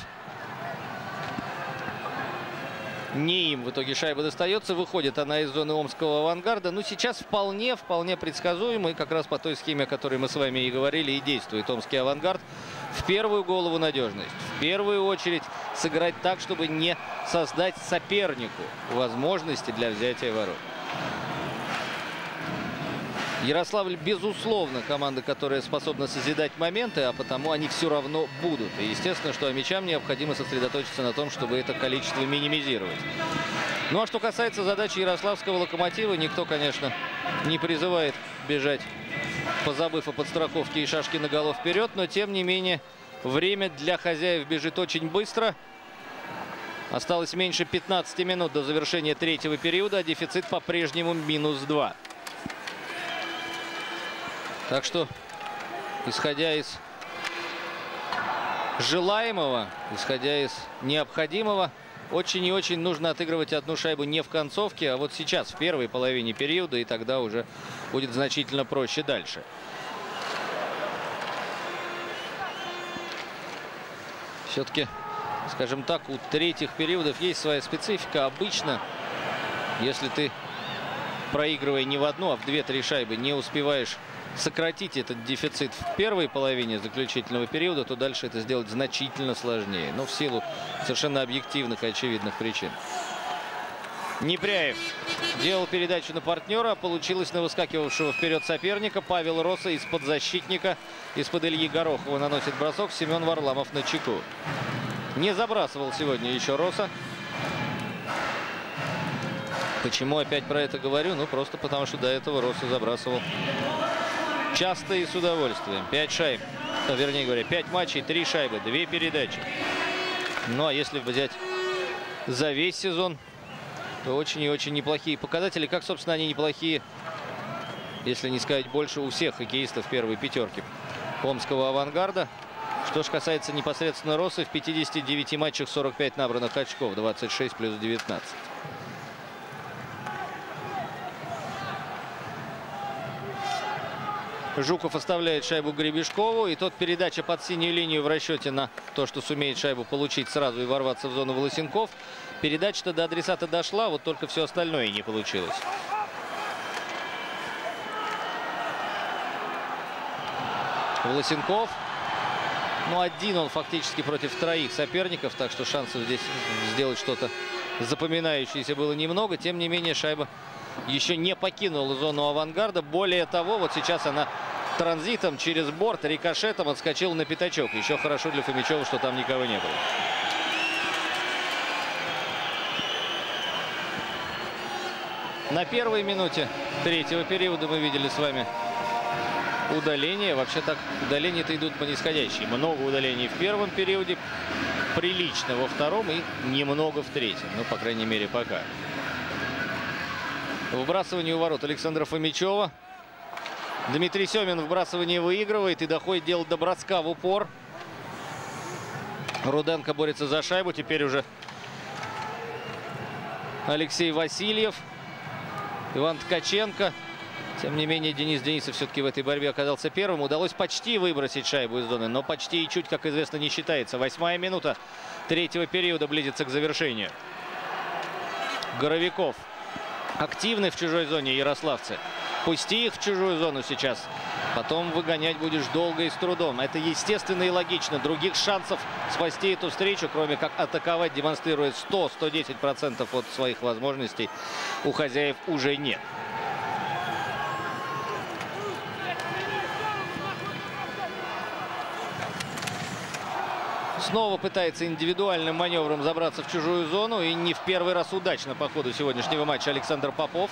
Не им в итоге шайба достается. Выходит она из зоны омского авангарда. Ну, сейчас вполне, вполне предсказуемо. И как раз по той схеме, о которой мы с вами и говорили, и действует омский авангард. В первую голову надежность. В первую очередь сыграть так, чтобы не создать сопернику возможности для взятия ворот. Ярославль, безусловно, команда, которая способна созидать моменты, а потому они все равно будут. И естественно, что омичам необходимо сосредоточиться на том, чтобы это количество минимизировать. Ну а что касается задачи ярославского Локомотива, никто, конечно, не призывает бежать позабыв о подстраховке и шашке на голову вперед. Но, тем не менее, время для хозяев бежит очень быстро. Осталось меньше пятнадцати минут до завершения третьего периода, а дефицит по-прежнему минус два. Так что, исходя из желаемого, исходя из необходимого, очень и очень нужно отыгрывать одну шайбу не в концовке, а вот сейчас, в первой половине периода, и тогда уже будет значительно проще дальше. Все-таки, скажем так, у третьих периодов есть своя специфика. Обычно, если ты, проигрывая не в одну, а в две-три шайбы, не успеваешь сократить этот дефицит в первой половине заключительного периода, то дальше это сделать значительно сложнее. Но в силу совершенно объективных и очевидных причин. Непряев делал передачу на партнера, а получилось на выскакивавшего вперед соперника. Павел Роса из-под защитника, из-под Ильи Горохова наносит бросок. Семен Варламов на чеку. Не забрасывал сегодня еще Роса. Почему опять про это говорю? Ну, просто потому, что до этого Роса забрасывал часто и с удовольствием. Пять шайб, ну, вернее говоря, пять матчей, три шайбы, две передачи. Ну, а если взять за весь сезон, то очень и очень неплохие показатели. Как, собственно, они неплохие, если не сказать больше, у всех хоккеистов первой пятерки омского «Авангарда». Что же касается непосредственно Росы, в пятидесяти девяти матчах сорок пять набранных очков, двадцать шесть плюс девятнадцать. Жуков оставляет шайбу Гребешкову. И тот передача под синюю линию в расчете на то, что сумеет шайбу получить сразу и ворваться в зону Волосенков. Передача-то до адресата дошла, вот только все остальное не получилось. Волосенков. Ну, один он фактически против троих соперников, так что шансов здесь сделать что-то запоминающееся было немного. Тем не менее, шайба еще не покинула зону «Авангарда». Более того, вот сейчас она транзитом через борт, рикошетом отскочила на пятачок. Еще хорошо для Фомичева, что там никого не было. На первой минуте третьего периода мы видели с вами удаление. Вообще так удаления-то идут по нисходящей. Много удалений в первом периоде, прилично во втором и немного в третьем. Ну, по крайней мере, пока. Выбрасывание у ворот Александра Фомичева. Дмитрий Семин выбрасывание выигрывает и доходит дело до броска в упор. Руденко борется за шайбу. Теперь уже Алексей Васильев. Иван Ткаченко. Тем не менее, Денис Денисов все-таки в этой борьбе оказался первым. Удалось почти выбросить шайбу из зоны, но почти и чуть, как известно, не считается. Восьмая минута третьего периода близится к завершению. Горовиков. Активны в чужой зоне ярославцы. Пусти их в чужую зону сейчас. Потом выгонять будешь долго и с трудом. Это естественно и логично. Других шансов спасти эту встречу, кроме как атаковать, демонстрируя сто — сто десять процентов от своих возможностей, у хозяев уже нет. Снова пытается индивидуальным маневром забраться в чужую зону. И не в первый раз удачно по ходу сегодняшнего матча Александр Попов.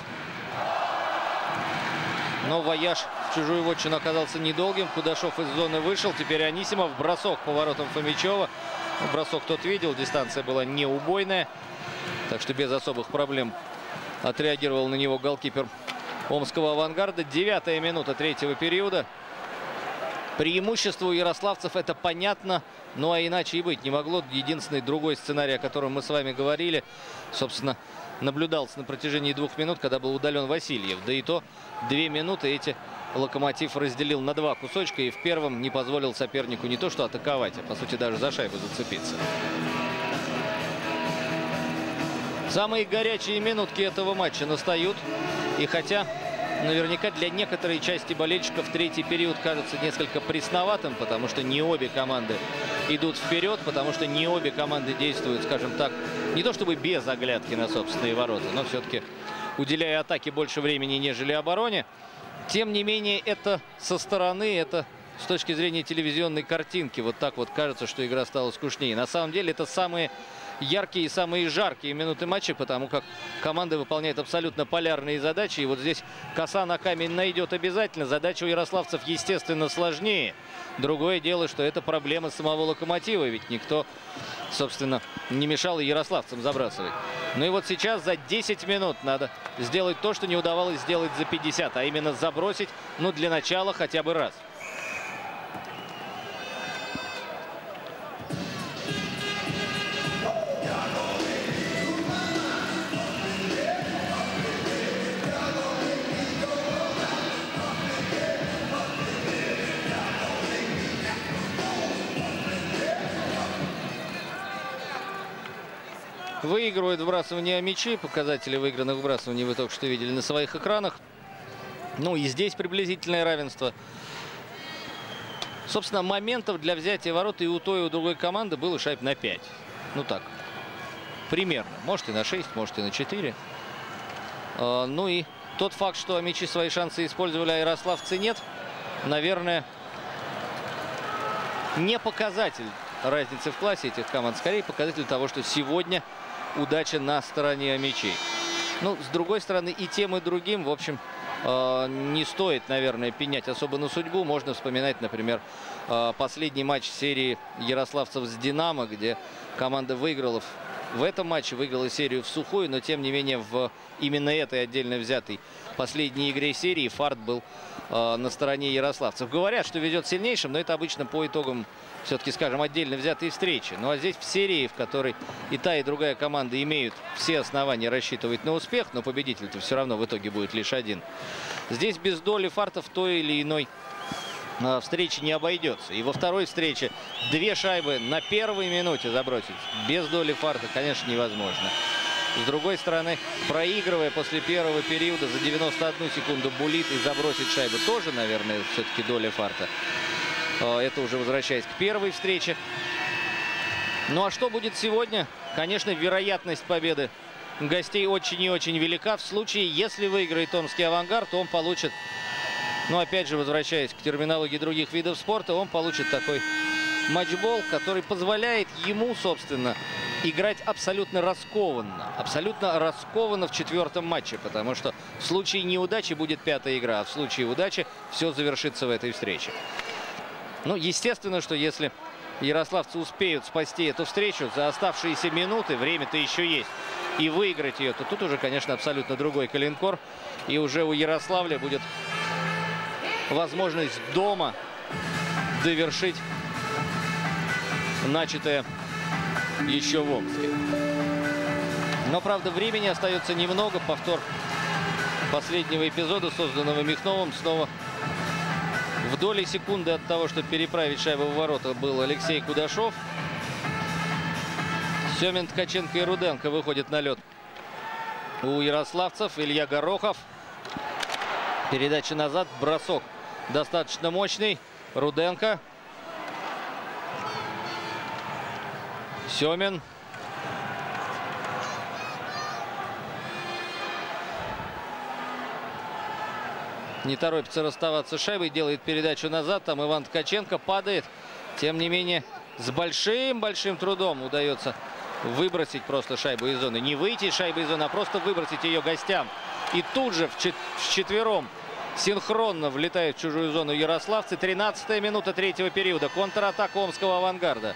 Но вояж в чужую вотчину оказался недолгим. Кудашов из зоны вышел. Теперь Анисимов. Бросок по воротам Фомичева. Бросок тот видел. Дистанция была не убойная. Так что без особых проблем отреагировал на него голкипер омского «Авангарда». Девятая минута третьего периода. Преимущество у ярославцев — это понятно. Ну а иначе и быть не могло. Единственный другой сценарий, о котором мы с вами говорили, собственно, наблюдался на протяжении двух минут, когда был удален Васильев. Да и то две минуты эти Локомотив разделил на два кусочка. И в первом не позволил сопернику не то что атаковать, а по сути даже за шайбу зацепиться. Самые горячие минутки этого матча настают. И хотя наверняка для некоторой части болельщиков третий период кажется несколько пресноватым, потому что не обе команды идут вперед, потому что не обе команды действуют, скажем так, не то чтобы без оглядки на собственные ворота, но все-таки уделяя атаке больше времени, нежели обороне. Тем не менее, это со стороны, это с точки зрения телевизионной картинки вот так вот кажется, что игра стала скучнее. На самом деле это самые яркие и самые жаркие минуты матча, потому как команда выполняет абсолютно полярные задачи. И вот здесь коса на камень найдет обязательно. Задача у ярославцев, естественно, сложнее. Другое дело, что это проблема самого Локомотива, ведь никто, собственно, не мешал и ярославцам забрасывать. Ну и вот сейчас за десять минут надо сделать то, что не удавалось сделать за пятьдесят, а именно забросить, ну, для начала хотя бы раз. Выигрывает вбрасывание мячей. Показатели выигранных вбрасываний вы только что видели на своих экранах. Ну и здесь приблизительное равенство. Собственно, моментов для взятия ворот и у той, и у другой команды было шайб на пять. Ну так, примерно. Может и на шесть, может и на четыре. А, ну и тот факт, что мячи свои шансы использовали, а ярославцы нет, наверное, не показатель разницы в классе этих команд. Скорее показатель того, что сегодня удача на стороне мячей. Ну, с другой стороны, и тем, и другим, в общем, э, не стоит, наверное, пенять особо на судьбу. Можно вспоминать, например, э, последний матч серии ярославцев с «Динамо», где команда выиграла в, в этом матче, выиграла серию в сухую, но, тем не менее, в именно этой отдельно взятой последней игре серии фарт был э, на стороне ярославцев. Говорят, что везет сильнейшим, но это обычно по итогам, все-таки, скажем, отдельно взятые встречи. Ну а здесь в серии, в которой и та, и другая команда имеют все основания рассчитывать на успех, но победитель-то все равно в итоге будет лишь один. Здесь без доли фарта в той или иной э, встрече не обойдется. И во второй встрече две шайбы на первой минуте забросить без доли фарта, конечно, невозможно. С другой стороны, проигрывая после первого периода за девяносто одну секунду булит и забросить шайбу тоже, наверное, все-таки доля фарта. Это уже возвращаясь к первой встрече. Ну а что будет сегодня? Конечно, вероятность победы гостей очень и очень велика. В случае, если выиграет омский «Авангард», он получит, ну опять же, возвращаясь к терминологии других видов спорта, он получит такой матчбол, который позволяет ему, собственно, играть абсолютно раскованно. Абсолютно раскованно в четвертом матче, потому что в случае неудачи будет пятая игра, а в случае удачи все завершится в этой встрече. Ну, естественно, что если ярославцы успеют спасти эту встречу за оставшиеся минуты, время-то еще есть, и выиграть ее, то тут уже, конечно, абсолютно другой коленкор. И уже у Ярославля будет возможность дома довершить начатое еще в Омске. Но, правда, времени остается немного. Повтор последнего эпизода, созданного Михновым, снова в доли секунды от того, чтобы переправить шайбу в ворота, был Алексей Кудашов. Семин, Ткаченко и Руденко выходят на лед у ярославцев. Илья Горохов. Передача назад, бросок достаточно мощный. Руденко. Семин. Не торопится расставаться с шайбой, делает передачу назад. Там Иван Ткаченко падает. Тем не менее, с большим-большим трудом удается выбросить просто шайбу из зоны. Не выйти из шайбы из зоны, а просто выбросить ее гостям. И тут же вчетвером синхронно влетает в чужую зону ярославцы. тринадцатая минута третьего периода. Контратака омского «Авангарда».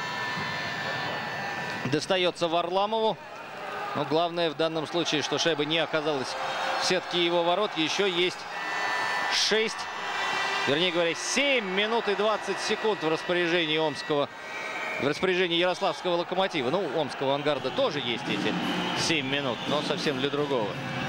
Достается Варламову. Но главное в данном случае, что шайба не оказалась в сетке его ворот. Еще есть шесть, вернее говоря, семь минут и двадцать секунд в распоряжении омского, в распоряжении ярославского «Локомотива». Ну, у омского «Авангарда» тоже есть эти семь минут, но совсем для другого.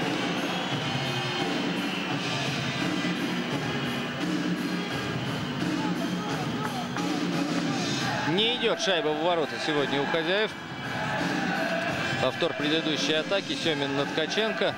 Не идет шайба в ворота сегодня у хозяев. Повтор предыдущей атаки. Семин на Ткаченко.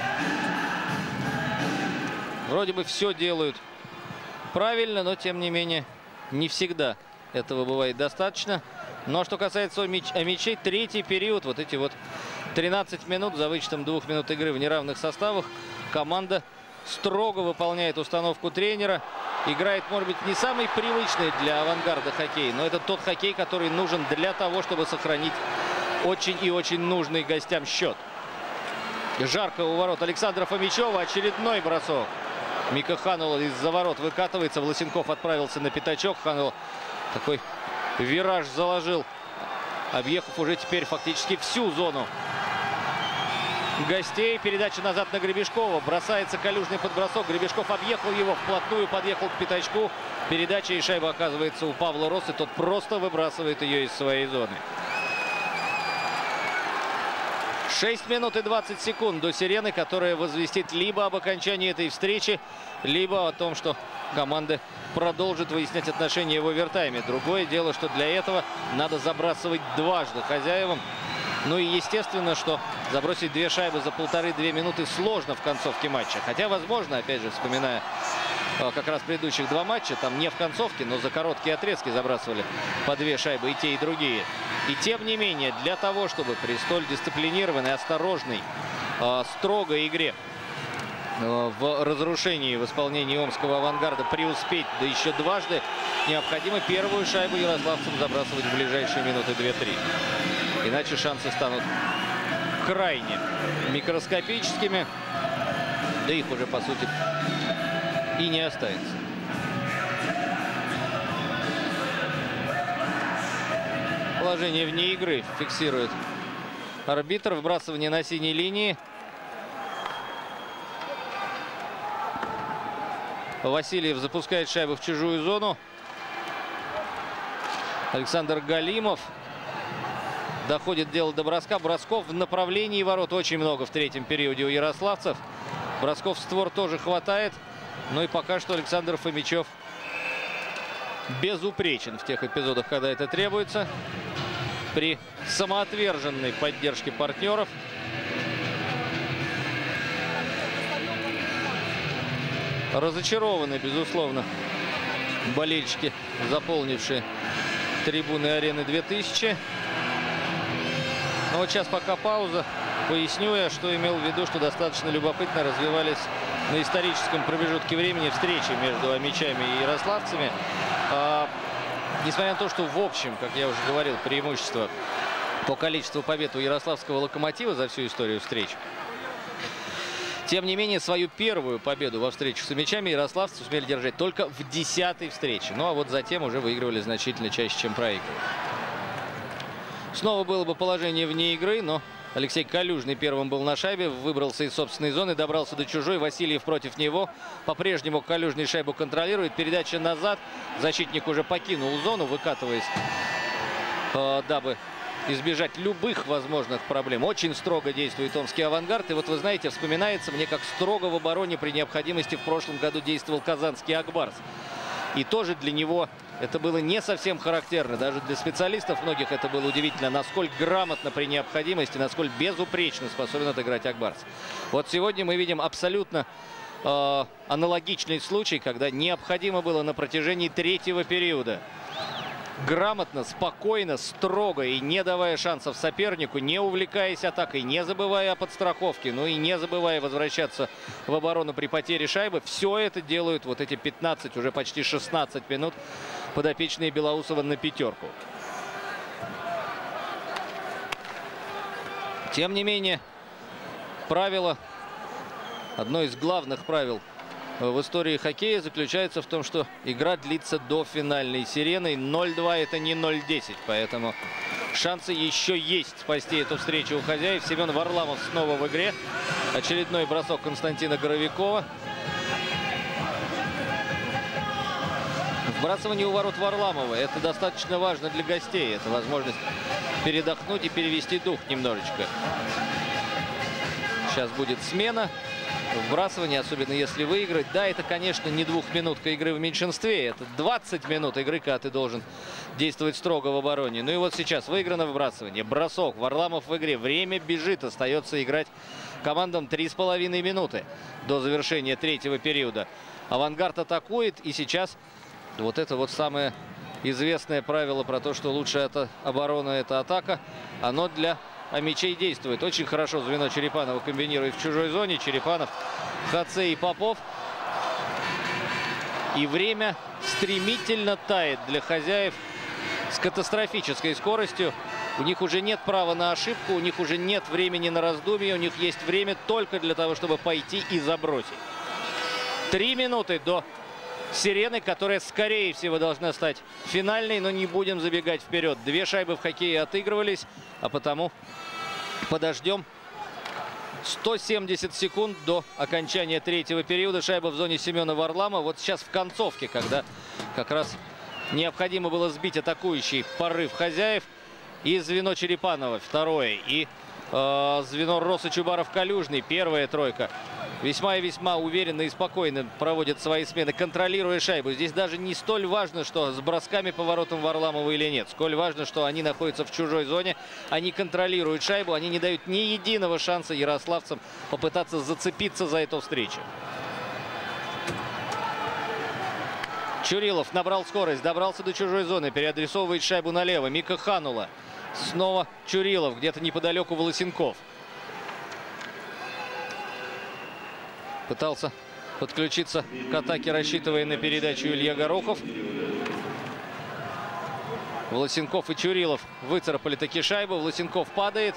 Вроде бы все делают правильно, но тем не менее не всегда этого бывает достаточно. Но что касается мячей, третий период, вот эти вот тринадцать минут за вычетом двух минут игры в неравных составах, команда строго выполняет установку тренера. играет, может быть, не самый привычный для «Авангарда» хоккей, но это тот хоккей, который нужен для того, чтобы сохранить очень и очень нужный гостям счет. Жарко у ворот Александра Фомичева. Очередной бросок. Мика Ханула из-за ворот выкатывается. Власенков отправился на пятачок. Ханул такой вираж заложил, объехав уже теперь фактически всю зону гостей. Передача назад на Гребешкова. Бросается калюжный подбросок. Гребешков объехал его, вплотную подъехал к пятачку. Передача, и шайба оказывается у Павла Россы. Тот просто выбрасывает ее из своей зоны. шесть минут и двадцать секунд до сирены, которая возвестит либо об окончании этой встречи, либо о том, что команды продолжат выяснять отношения в овертайме. Другое дело, что для этого надо забрасывать дважды хозяевам. Ну и естественно, что забросить две шайбы за полторы-две минуты сложно в концовке матча. Хотя, возможно, опять же, вспоминая как раз предыдущих два матча, там не в концовке, но за короткие отрезки забрасывали по две шайбы и те, и другие. И тем не менее, для того, чтобы при столь дисциплинированной, осторожной, строгой игре в разрушении в исполнении омского «Авангарда» преуспеть, да еще дважды, необходимо первую шайбу ярославцам забрасывать в ближайшие минуты две-три. Иначе шансы станут крайне микроскопическими, да их уже, по сути, и не останется. Положение вне игры фиксирует арбитр. Вбрасывание на синей линии. Васильев запускает шайбу в чужую зону. Александр Галимов. Доходит дело до броска. Бросков в направлении ворот очень много в третьем периоде у ярославцев. Бросков в створ тоже хватает. Ну и пока что Александр Фомичев безупречен в тех эпизодах, когда это требуется. При самоотверженной поддержке партнеров. Разочарованы, безусловно, болельщики, заполнившие трибуны арены две тысячи. Но вот сейчас пока пауза. Поясню я, что имел в виду, что достаточно любопытно развивались на историческом промежутке времени встречи между омичами и ярославцами. А, несмотря на то, что в общем, как я уже говорил, преимущество по количеству побед у ярославского «Локомотива» за всю историю встреч. Тем не менее, свою первую победу во встречах с омичами ярославцы сумели держать только в десятой встрече. Ну а вот затем уже выигрывали значительно чаще, чем проигрывали. Снова было бы положение вне игры, но Алексей Калюжный первым был на шайбе, выбрался из собственной зоны, добрался до чужой. Васильев против него. По-прежнему Калюжный шайбу контролирует. Передача назад. Защитник уже покинул зону, выкатываясь, э, дабы избежать любых возможных проблем. Очень строго действует омский «Авангард». И вот вы знаете, вспоминается мне, как строго в обороне при необходимости в прошлом году действовал казанский «Акбарс». И тоже для него это было не совсем характерно. Даже для специалистов многих это было удивительно, насколько грамотно при необходимости, насколько безупречно способен отыграть «Акбарс». Вот сегодня мы видим абсолютно э, аналогичный случай, когда необходимо было на протяжении третьего периода грамотно, спокойно, строго и не давая шансов сопернику, не увлекаясь атакой, не забывая о подстраховке, ну и не забывая возвращаться в оборону при потере шайбы. Все это делают вот эти пятнадцать, уже почти шестнадцать минут подопечные Белоусова на пятерку. Тем не менее, правило, одно из главных правил в истории хоккея заключается в том, что игра длится до финальной сирены. ноль-два это не ноль-десять, поэтому шансы еще есть спасти эту встречу у хозяев. Семен Варламов снова в игре. Очередной бросок Константина Горовикова. Вбрасывание у ворот Варламова. Это достаточно важно для гостей. Это возможность передохнуть и перевести дух немножечко. Сейчас будет смена. Вбрасывание, особенно если выиграть. Да, это, конечно, не двухминутка игры в меньшинстве. Это двадцать минут игры, когда ты должен действовать строго в обороне. Ну и вот сейчас выиграно вбрасывание. Бросок. Варламов в игре. Время бежит. Остается играть командам три с половиной минуты до завершения третьего периода. «Авангард» атакует. И сейчас вот это вот самое известное правило про то, что лучшая оборона — это атака. Оно для омичей действует. Очень хорошо звено Черепанова комбинирует в чужой зоне. Черепанов, Хацей и Попов. И время стремительно тает для хозяев с катастрофической скоростью. У них уже нет права на ошибку, у них уже нет времени на раздумье, у них есть время только для того, чтобы пойти и забросить. Три минуты до сирены, которая, скорее всего, должна стать финальной, но не будем забегать вперед. Две шайбы в хоккее отыгрывались, а потому подождем сто семьдесят секунд до окончания третьего периода. Шайба в зоне Семена Варлама. Вот сейчас в концовке, когда как раз необходимо было сбить атакующий порыв хозяев. И звено Черепанова второе, и э, звено Роса Чубаров-Калюжный первая тройка. Весьма и весьма уверенно и спокойно проводят свои смены, контролируя шайбу. Здесь даже не столь важно, что с бросками по воротам Варламова или нет. Сколь важно, что они находятся в чужой зоне, они контролируют шайбу, они не дают ни единого шанса ярославцам попытаться зацепиться за эту встречу. Чурилов набрал скорость, добрался до чужой зоны, переадресовывает шайбу налево. Мика Ханула. Снова Чурилов, где-то неподалеку Волосенков. Пытался подключиться к атаке, рассчитывая на передачу Илья Горохов. Волосенков и Чурилов выцарапали таки шайбу. Волосенков падает.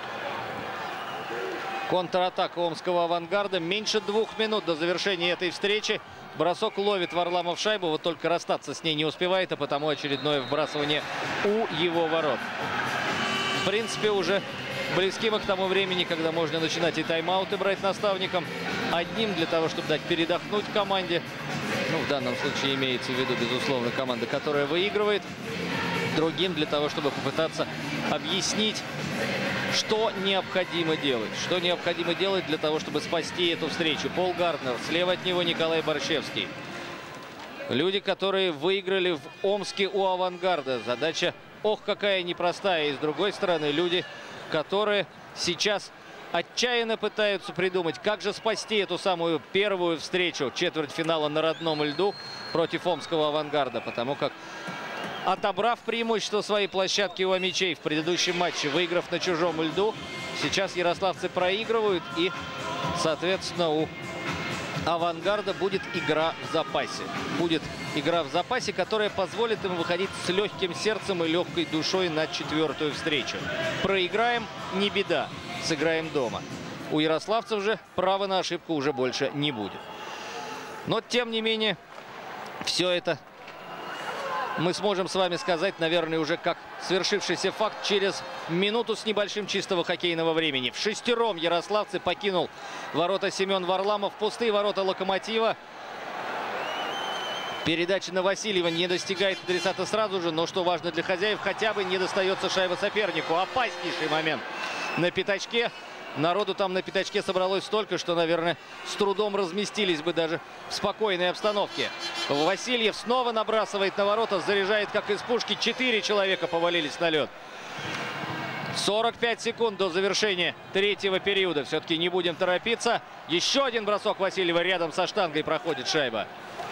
Контратака омского авангарда. Меньше двух минут до завершения этой встречи. Бросок ловит Варламов шайбу, вот только расстаться с ней не успевает, а потому очередное вбрасывание у его ворот. В принципе, уже близки мы к тому времени, когда можно начинать и тайм-ауты брать наставникам. Одним для того, чтобы дать передохнуть команде. Ну, в данном случае имеется в виду, безусловно, команда, которая выигрывает. Другим для того, чтобы попытаться объяснить, что необходимо делать. Что необходимо делать для того, чтобы спасти эту встречу. Пол Гарднер, слева от него Николай Борщевский. Люди, которые выиграли в Омске у авангарда. Задача, ох, какая непростая. И с другой стороны, люди, которые сейчас отчаянно пытаются придумать, как же спасти эту самую первую встречу четвертьфинала на родном льду против омского авангарда. Потому как, отобрав преимущество своей площадки у Амичей в предыдущем матче, выиграв на чужом льду, сейчас ярославцы проигрывают. И, соответственно, у авангарда будет игра в запасе. Будет игра в запасе, которая позволит им выходить с легким сердцем и легкой душой на четвертую встречу. Проиграем — не беда. Сыграем дома. У ярославцев же права на ошибку уже больше не будет. Но, тем не менее, все это мы сможем с вами сказать, наверное, уже как свершившийся факт через минуту с небольшим чистого хоккейного времени. В шестером ярославцы покинул ворота Семен Варламов. Пустые ворота Локомотива. Передача на Васильева не достигает адресата сразу же, но что важно для хозяев, хотя бы не достается шайба сопернику. Опаснейший момент на пятачке. Народу там на пятачке собралось столько, что, наверное, с трудом разместились бы даже в спокойной обстановке. Васильев снова набрасывает на ворота, заряжает как из пушки. Четыре человека повалились на лед. сорок пять секунд до завершения третьего периода. Все-таки не будем торопиться. Еще один бросок Васильева, рядом со штангой проходит шайба.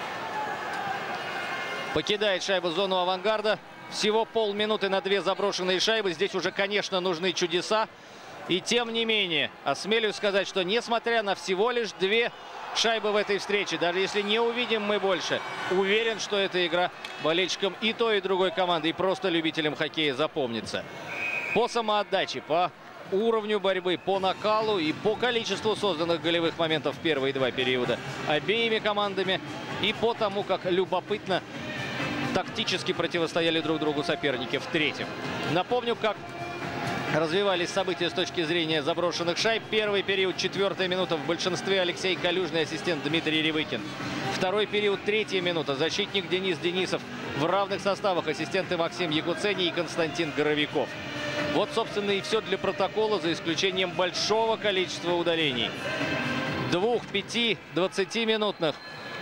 Покидает шайбу зону авангарда. Всего полминуты на две заброшенные шайбы. Здесь уже, конечно, нужны чудеса. И тем не менее, осмелюсь сказать, что несмотря на всего лишь две шайбы в этой встрече, даже если не увидим мы больше, уверен, что эта игра болельщикам и той, и другой команды, и просто любителям хоккея запомнится. По самоотдаче, по уровню борьбы, по накалу и по количеству созданных голевых моментов в первые два периода обеими командами, и по тому, как любопытно тактически противостояли друг другу соперники в третьем. Напомню, как развивались события с точки зрения заброшенных шайб. Первый период, четвертая минута. В большинстве Алексей Калюжный, ассистент Дмитрий Ревыкин. Второй период, третья минута. Защитник Денис Денисов. В равных составах ассистенты Максим Ягуцений и Константин Горовиков. Вот, собственно, и все для протокола, за исключением большого количества удалений. Двух, пяти, двадцатиминутных.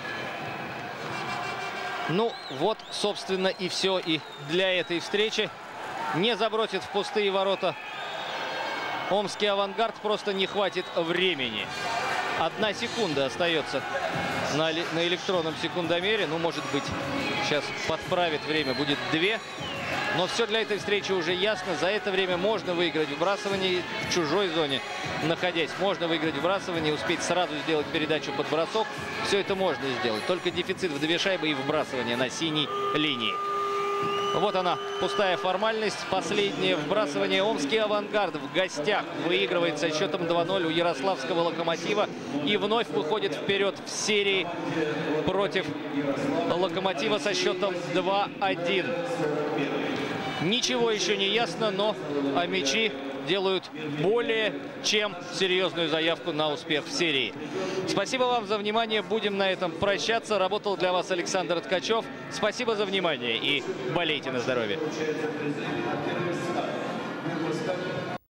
Ну, вот, собственно, и все и для этой встречи. Не забросит в пустые ворота омский авангард, просто не хватит времени. Одна секунда остается на, на электронном секундомере. Ну, может быть, сейчас подправит время, будет две. Но все для этой встречи уже ясно. За это время можно выиграть вбрасывание в чужой зоне, находясь. Можно выиграть вбрасывание, успеть сразу сделать передачу под бросок. Все это можно сделать. Только дефицит в две шайбы и вбрасывание на синей линии. Вот она, пустая формальность. Последнее вбрасывание. Омский «Авангард» в гостях выигрывает со счетом два ноль у ярославского «Локомотива». И вновь выходит вперед в серии против «Локомотива» со счетом два один. Ничего еще не ясно, но АМИЧи делают более чем серьезную заявку на успех в серии. Спасибо вам за внимание. Будем на этом прощаться. Работал для вас Александр Ткачев. Спасибо за внимание и болейте на здоровье.